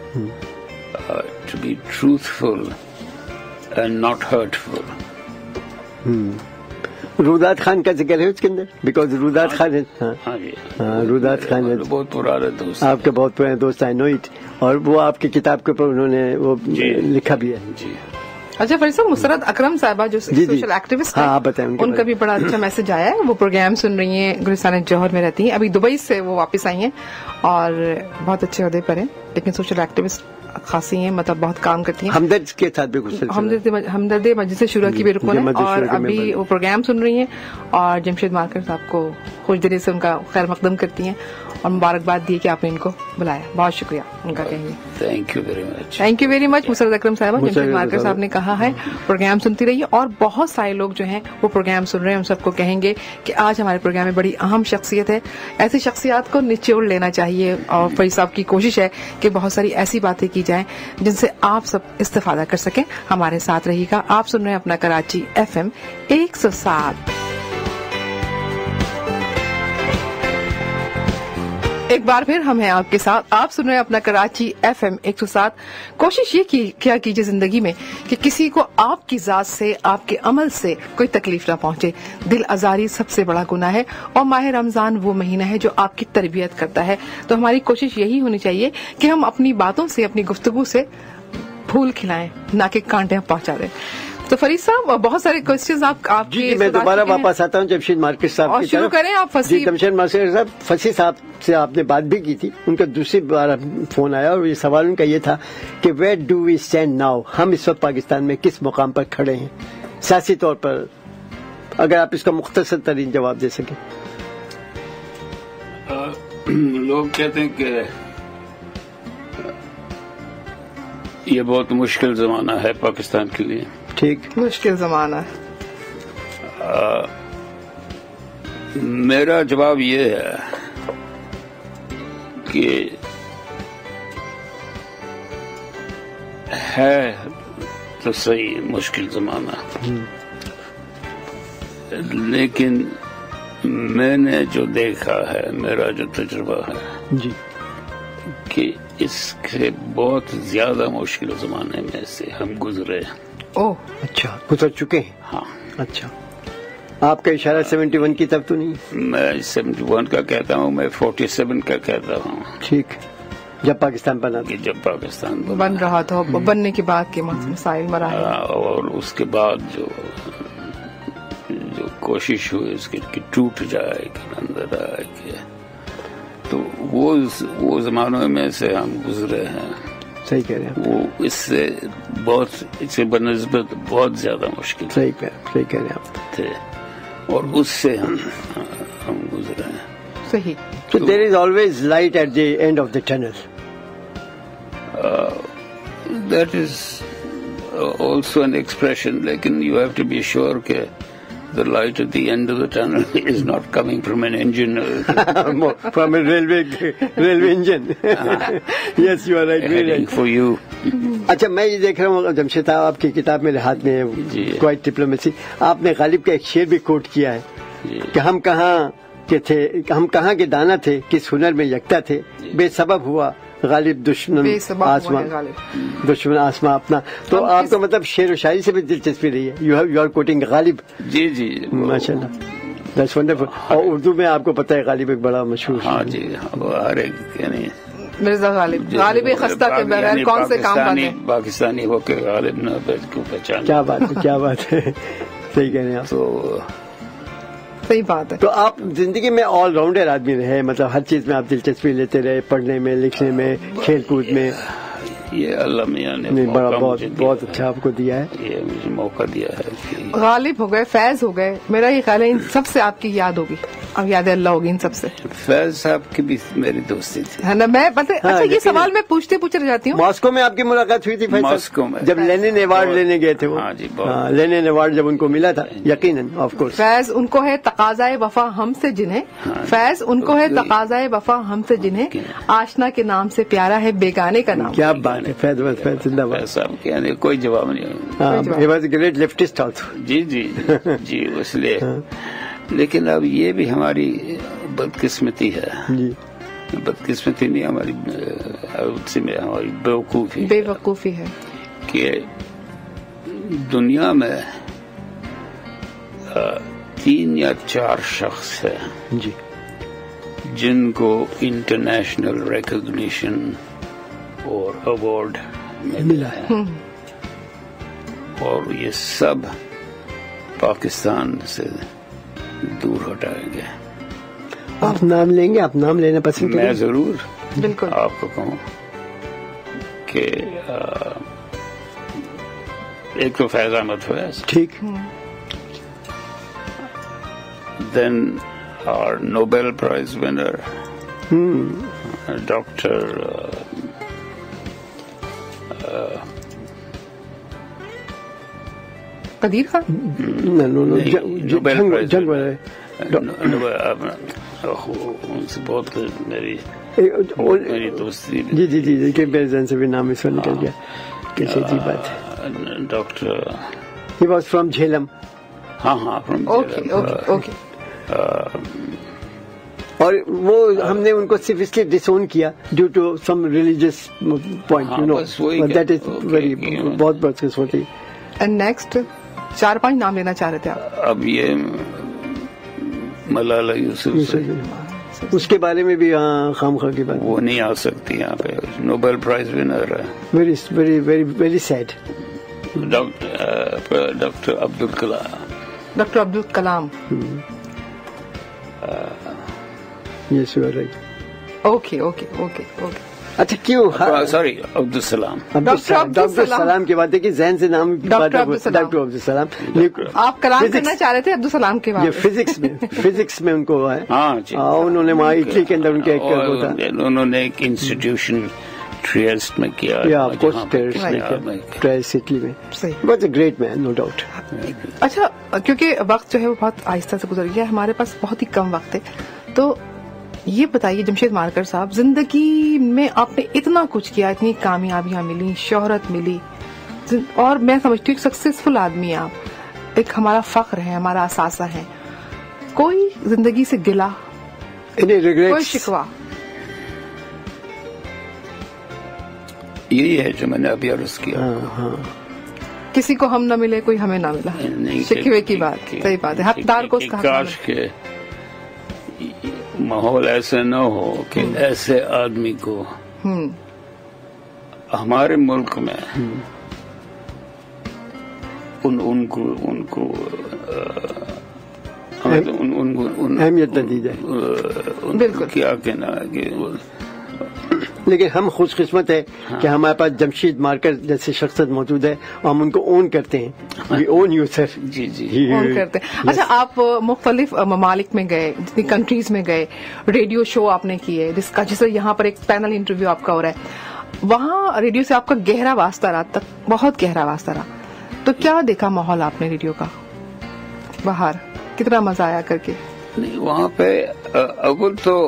to be truthful and not hurtful. رودات Khan کا ذکر ہے اس کے اندر؟ Because Roedad Khan Roedad Khan بہت پرانا دوست، آپ کے بہت پرانے دوست. I know it. اور وہ آپ کی کتاب کے اوپر انہوں نے وہ لکھا بھی ہے. جی. اچھا فرید صاحب، مسرت اکرم صاحبہ جو سوشل ایکٹیوسٹ ہیں، آپ بتائیں ان کا بھی بڑا اچھا میسج آیا ہے. وہ پروگرام سن رہی ہیں، گلستان جوہر میں رہتی ہیں، ابھی دبئی سے وہ واپس آئی ہیں اور بہت اچھے عہدے پر ہیں، لیکن سوشل ایکٹیوسٹ خاصی ہیں، مطلب بہت کام کرتی ہیں. ہمدرد کے ساتھ بھی ہمدرد مجلس شورا کی بھی رکن ہیں اور ابھی وہ پروگرام سن رہی ہیں اور جمشید مارکر صاحب کو خوش دلی سے ان کا خیر مقدم کرتی ہیں اور مبارکباد دی کہ آپ نے ان کو بلایا. بہت شکریہ ان کا کہیں گے. Thank you very much. Thank you very much Musarrat Akram صاحبہ. جمشید مارکر صاحب نے کہا ہے پروگرام سنتی رہیے اور بہت سارے لوگ جو ہیں وہ پروگرام سن رہے ہیں، ہم سب کو کہیں گے کہ آج ہمارے پروگرام میں بڑی اہم شخصیت ہے. ایسی شخصیات کو نچوڑ لینا چاہیے اور فرید صاحب کی کوشش ہے کہ بہت ساری ایسی باتیں کی جائیں جن سے آپ سب استفادہ کر سکیں. ہمارے ساتھ رہیے گا. آپ سن رہے ہیں اپنا کراچی FM 107. ایک بار پھر ہم ہیں آپ کے ساتھ. آپ سن رہے ہیں اپنا کراچی FM 107. کوشش یہ کیا کیجیے زندگی میں کہ کسی کو آپ کی ذات سے، آپ کے عمل سے کوئی تکلیف نہ پہنچے. دل آزاری سب سے بڑا گناہ ہے اور ماہ رمضان وہ مہینہ ہے جو آپ کی تربیت کرتا ہے. تو ہماری کوشش یہی ہونی چاہیے کہ ہم اپنی باتوں سے، اپنی گفتگو سے پھول کھلائیں، نہ کہ کانٹے پہنچا دیں. تو فرید صاحب بہت سارے کوشچنز آپ جی میں دوبارہ واپس آتا ہوں جمشید مارکر صاحب اور شروع کریں آپ. فصیح جمشید مارکر صاحب، فصیح صاحب سے آپ نے بات بھی کی تھی، ان کا دوسری بار فون آیا اور یہ سوال ان کا یہ تھا کہ where do we stand now, ہم اس وقت پاکستان میں کس مقام پر کھڑے ہیں سیاسی طور پر؟ اگر آپ اس کا مختصر ترین جواب دے سکیں. لوگ کہتے ہیں کہ یہ بہت مشکل زمانہ ہے پاکستان کے لیے. ٹھیک، مشکل زمانہ. میرا جواب یہ ہے کہ ہے تو صحیح مشکل زمانہ، لیکن میں نے جو دیکھا ہے، میرا جو تجربہ ہے جی کہ اس سے بہت زیادہ مشکل زمانے میں سے ہم گزرے. اوہ اچھا، گزر چکے ہیں. ہاں، اچھا، آپ کا اشارہ 71 کی طرف تو نہیں؟ میں 71 کا کہتا ہوں، میں 47 کا کہتا ہوں ٹھیک، جب پاکستان بنا تھا. کہ جب پاکستان بن رہا تھا، بننے کے بعد کے مسائل مراحل، اور اس کے بعد جو کوشش ہوئی اس کی کہ ٹوٹ جائے، کہ اندر آئے، کہ تو وہ زمانوں میں سے ہم گزرے ہیں. صحیح کہہ رہے ہیں. وہ اس سے بنسبت بہت زیادہ مشکل صحیح کہہ رہے ہیں آپ. تھے، اور اس سے ہم گزرے ہیں. صحیح. So there is always light at the end of the tunnel. That is also an expression, لیکن you have to be sure کہ the light at the end of the tunnel is not coming from an engine. From a railway engine. Yes, you are right. Very right. For you. اچھا، میں یہ دیکھ رہا ہوں جمشید صاحب آپ کی کتاب میرے ہاتھ میں کوائٹ ڈپلومیسی، آپ نے غالب کا ایک شعر بھی کوٹ کیا ہے کہ ہم کہاں کے دانا تھے، کس ہنر میں یکتا تھے، بے سبب ہوا غالب دشمن آسمان اپنا. تو آپ کو مطلب شعر و شاعری سے بھی دلچسپی رہی ہے. یو آر کوٹنگ غالب. جی جی، ماشاء اللہ، دیٹس ونڈرفل. اور اردو میں آپ کو پتہ ہے غالب ایک بڑا مشہور. ہاں جی، ہر ایک یعنی مرزا غالب خستہ کے بغیر کون سے کام کرنے، پاکستانی ہو کے غالب نہ پہچان. کیا بات ہے، کیا بات ہے. صحیح کہہ رہے ہیں آپ. تو صحیح بات ہے. تو آپ زندگی میں آل راؤنڈر آدمی رہے، مطلب ہر چیز میں آپ دلچسپی لیتے رہے، پڑھنے میں، لکھنے میں، کھیل کود میں. یہ اللہ میاں نے بہت اچھا آپ کو دیا ہے، یہ مجھے موقع دیا ہے. غالب ہو گئے، فیض ہو گئے، میرا یہ خیال ہے ان سب سے آپ کی یاد ہوگی، اب یاد اللہ ہوگی ان سب سے. فیض صاحب کی بھی میری دوستی تھی ہے نا. میں اچھا یہ سوال میں پوچھتے رہ جاتی ہوں. ماسکو میں آپ کی ملاقات ہوئی تھی ماسکو میں جب لینن ایوارڈ لینے گئے تھے وہ. ہاں جی، لینن ایوارڈ جب ان کو ملا تھا، یقیناً آف کورس. فیض ان کو ہے تقاضائے وفا ہم سے جنہیں، فیض ان کو ہے تقاضائے وفا ہم سے جنہیں، آشنا کے نام سے پیارا ہے بیگانے کا نام. کیا بات ہے. فیض زندہ باد. صاحب کے کوئی جواب نہیں. He was a great leftist also. جی جی جی، اس لیے. لیکن اب یہ بھی ہماری بدقسمتی ہے. جی، بدقسمتی نہیں، ہماری بے وقوفی ہے کہ دنیا میں 3 یا 4 شخص ہیں جی جن کو انٹرنیشنل ریکگنیشن اور ایوارڈ ملا ہے، اور یہ سب پاکستان سے دور ہٹائیں گے. آپ نام لیں گے؟ آپ نام لینا پسند کریں؟ میں ضرور بالکل آپ کو کہوں کہ ایک تو فیض احمد فیض، ٹھیک. دین our Nobel Prize winner, Dr. قدیر خان. جنگ والے ان سے بہت میری دوستی. جی جی جی جی، میرے ذہن سے بھی نام اس وقت نکل گیا. کیسی عجیب بات ہے. Doctor he was from Jhelum. ہاں ہاں، فرام اوکے. اور وہ ہم نے ان کو صرف اس لیے ڈسون کیا due to some religious point, you know that is very بہت قسمتی. اینڈ نیکسٹ 4-5 نام لینا چاہ رہے تھے آپ. اب یہ ملالہ یوسف، اس کے بارے میں بھی خامخواہ کی بات. وہ نہیں آ سکتی یہاں پہ. نوبل پرائز ونر ہے. Very very very very sad. Doctor Abdul Kalam. Yes you are right. Okay. اچھا کیوں؟ سوری، عبدالسلام. ڈاکٹر السلام کی بات ہے کہ ذہن سے نام ڈاکٹر عبدالسلام. آپ کلام کرنا چاہ رہے تھے عبدالسلام کے بارے میں. فزکس میں ان کو ہے. ہاں جی، انہوں نے وہاں اٹلی کے اندر ان کے انہوں نے ایک انسٹیٹیوشن ट्रिएस्ट में किया, Yeah, of course, जहाँ पे Trieste किया, में मैं ट्राइस इटली में. सही. But a great man, no doubt. अच्छा, क्योंकि वक्त जो है वो बहुत आहिस्ता से गुजर गया, हमारे पास बहुत ही कम वक्त है, तो ये बताइए जमशेद मारकर साहब, जिंदगी में आपने इतना कुछ किया, इतनी कामयाबियां मिली, शोहरत मिली, और मैं समझती हूँ एक सक्सेसफुल आदमी आप, एक हमारा फख्र है, हमारा असासा है, कोई जिंदगी से गिला, Any कोई regrets? शिकवा? यही है जो मैंने अभी अर्ज किया. किसी को हम न मिले, कोई हमें ना मिला, नहीं, शिकवे की बात. सही बात है, हकदार को कि उसका हक काश के माहौल ऐसे न हो कि ऐसे आदमी को हमारे मुल्क में उनको अहमियत न दी जाए. बिल्कुल. क्या कहना है कि लेकिन हम खुशकिस्मत है कि हमारे पास जमशेद मारकर जैसे शख्सियत मौजूद है और हम उनको ओन करते हैं. We own you sir. जी जी फोन करते हैं. अच्छा, आप मुख्तलिफ ममालिक में गए, जितनी कंट्रीज में गए, रेडियो शो आपने किए, जिसका जैसे यहाँ पर एक पैनल इंटरव्यू आपका हो रहा है, वहाँ रेडियो से आपका गहरा वास्ता रहा, तक बहुत गहरा वास्ता रहा, तो क्या देखा माहौल आपने रेडियो का बाहर, कितना मजा आया करके? नहीं, वहाँ पे अव्वल तो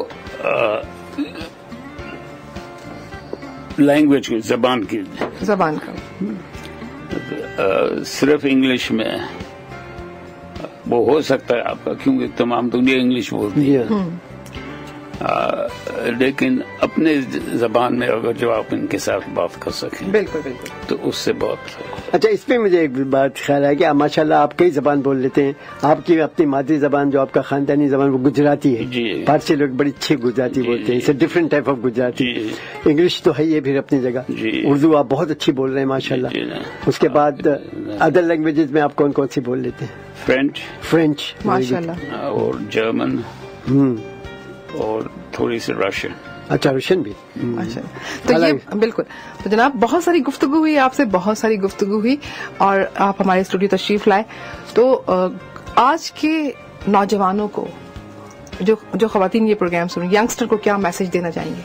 लैंग्वेज की, जबान का सिर्फ इंग्लिश में वो हो सकता है आपका, क्योंकि तमाम दुनिया इंग्लिश बोलती है, लेकिन अपने जबान में अगर जो आप इनके साथ बात कर सकें, बिल्कुल बिल्कुल, तो उससे बहुत. अच्छा, इसमें मुझे एक बात ख्याल है कि आप माशाल्लाह आप कई जबान बोल लेते हैं. आपकी अपनी मादरी जबान जो आपका खानदानी जबान वो गुजराती है. जी. पारसी लोग बड़ी अच्छी गुजराती बोलते हैं. It's different type of Gujarati. English तो है ही फिर अपनी जगह. जी. उर्दू आप बहुत अच्छी बोल रहे हैं माशाल्लाह. उसके बाद अदर लैंग्वेजेस में आप कौन कौन सी बोल लेते हैं? फ्रेंच माशाल्लाह, और जर्मन और थोड़ी सी रशियन. अच्छा, रशियन भी. अच्छा, तो ये बिल्कुल. तो जनाब, बहुत सारी गुफ्तगू हुई आपसे, बहुत सारी गुफ्तगू हुई, और आप हमारे स्टूडियो तशरीफ लाए. तो आज के नौजवानों को, जो खवातीन ये प्रोग्राम सुन, यंगस्टर को क्या मैसेज देना चाहेंगे?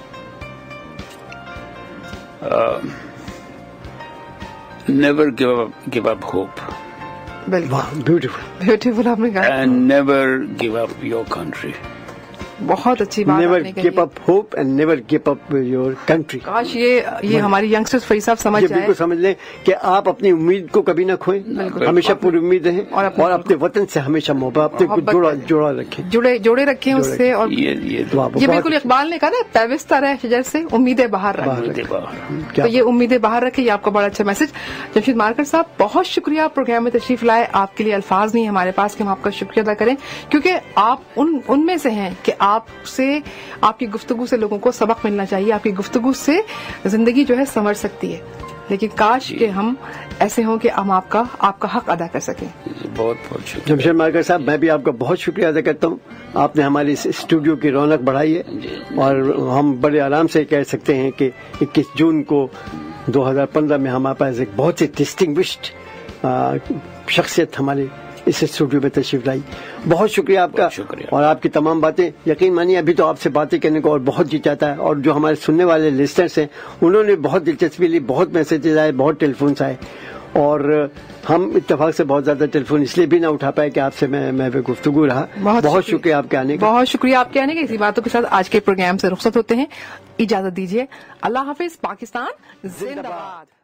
Never give up hope. बिल्कुल, ब्यूटीफुल आपने कहा. And never give up your country. बहुत अच्छी बात नेवर आपने कही. Give up hope and never give up your country. काश ये हमारी यंगस्टर्स फरीद साहब समझ ये जाए. बिल्कुल समझ लें कि आप अपनी उम्मीद को कभी ना खोएं, हमेशा पूरी उम्मीद रहें, और अपने वतन से हमेशा मोहब्बत, अपने को जोड़ा रखें, जुड़े रखें उससे. और ये बिल्कुल इकबाल ने कहा ना, पैविस्ता रहे शजर से उम्मीदें बाहर रखें. तो ये उम्मीदें बाहर रखें, ये आपका बड़ा अच्छा मैसेज. जमशेद मारकर साहब, बहुत शुक्रिया प्रोग्राम में तशरीफ लाए. आपके लिए अल्फाज नहीं हमारे पास कि हम आपका शुक्रिया अदा करें, क्योंकि आप उनमें से हैं कि आपसे, आपकी गुफ्तगू से लोगों को सबक मिलना चाहिए. आपकी गुफ्तगू से जिंदगी जो है संवर सकती है, लेकिन काश कि हम ऐसे हों कि हम आपका हक अदा कर सकें. बहुत बहुत शुक्रिया जमशेद मारकर साहब. मैं भी आपका बहुत शुक्रिया अदा करता हूँ. आपने हमारे इस स्टूडियो की रौनक बढ़ाई है, और हम बड़े आराम से कह सकते हैं कि 21 जून को 2015 में हमारे पास एक बहुत ही डिस्टिंग्विश्ड शख्सियत हमारे इस स्टूडियो में तशरीफ लाई. बहुत शुक्रिया आपका. और आपकी तमाम बातें, यकीन मानिए अभी तो आपसे बातें करने को और बहुत जी चाहता है. और जो हमारे सुनने वाले लिस्टनर्स हैं, उन्होंने बहुत दिलचस्पी ली, बहुत मैसेजेस आए, बहुत टेलीफोन आए, और हम इत्तेफाक से बहुत ज्यादा टेलीफोन इसलिए भी ना उठा पाए कि आपसे मैं गुफ्तगू रहा. बहुत शुक्रिया आपके आने का. बहुत शुक्रिया आपके आने का. इसी बातों के साथ आज के प्रोग्राम से रुखसत होते हैं. इजाजत दीजिए. अल्लाह हाफिज. पाकिस्तान जिंदाबाद.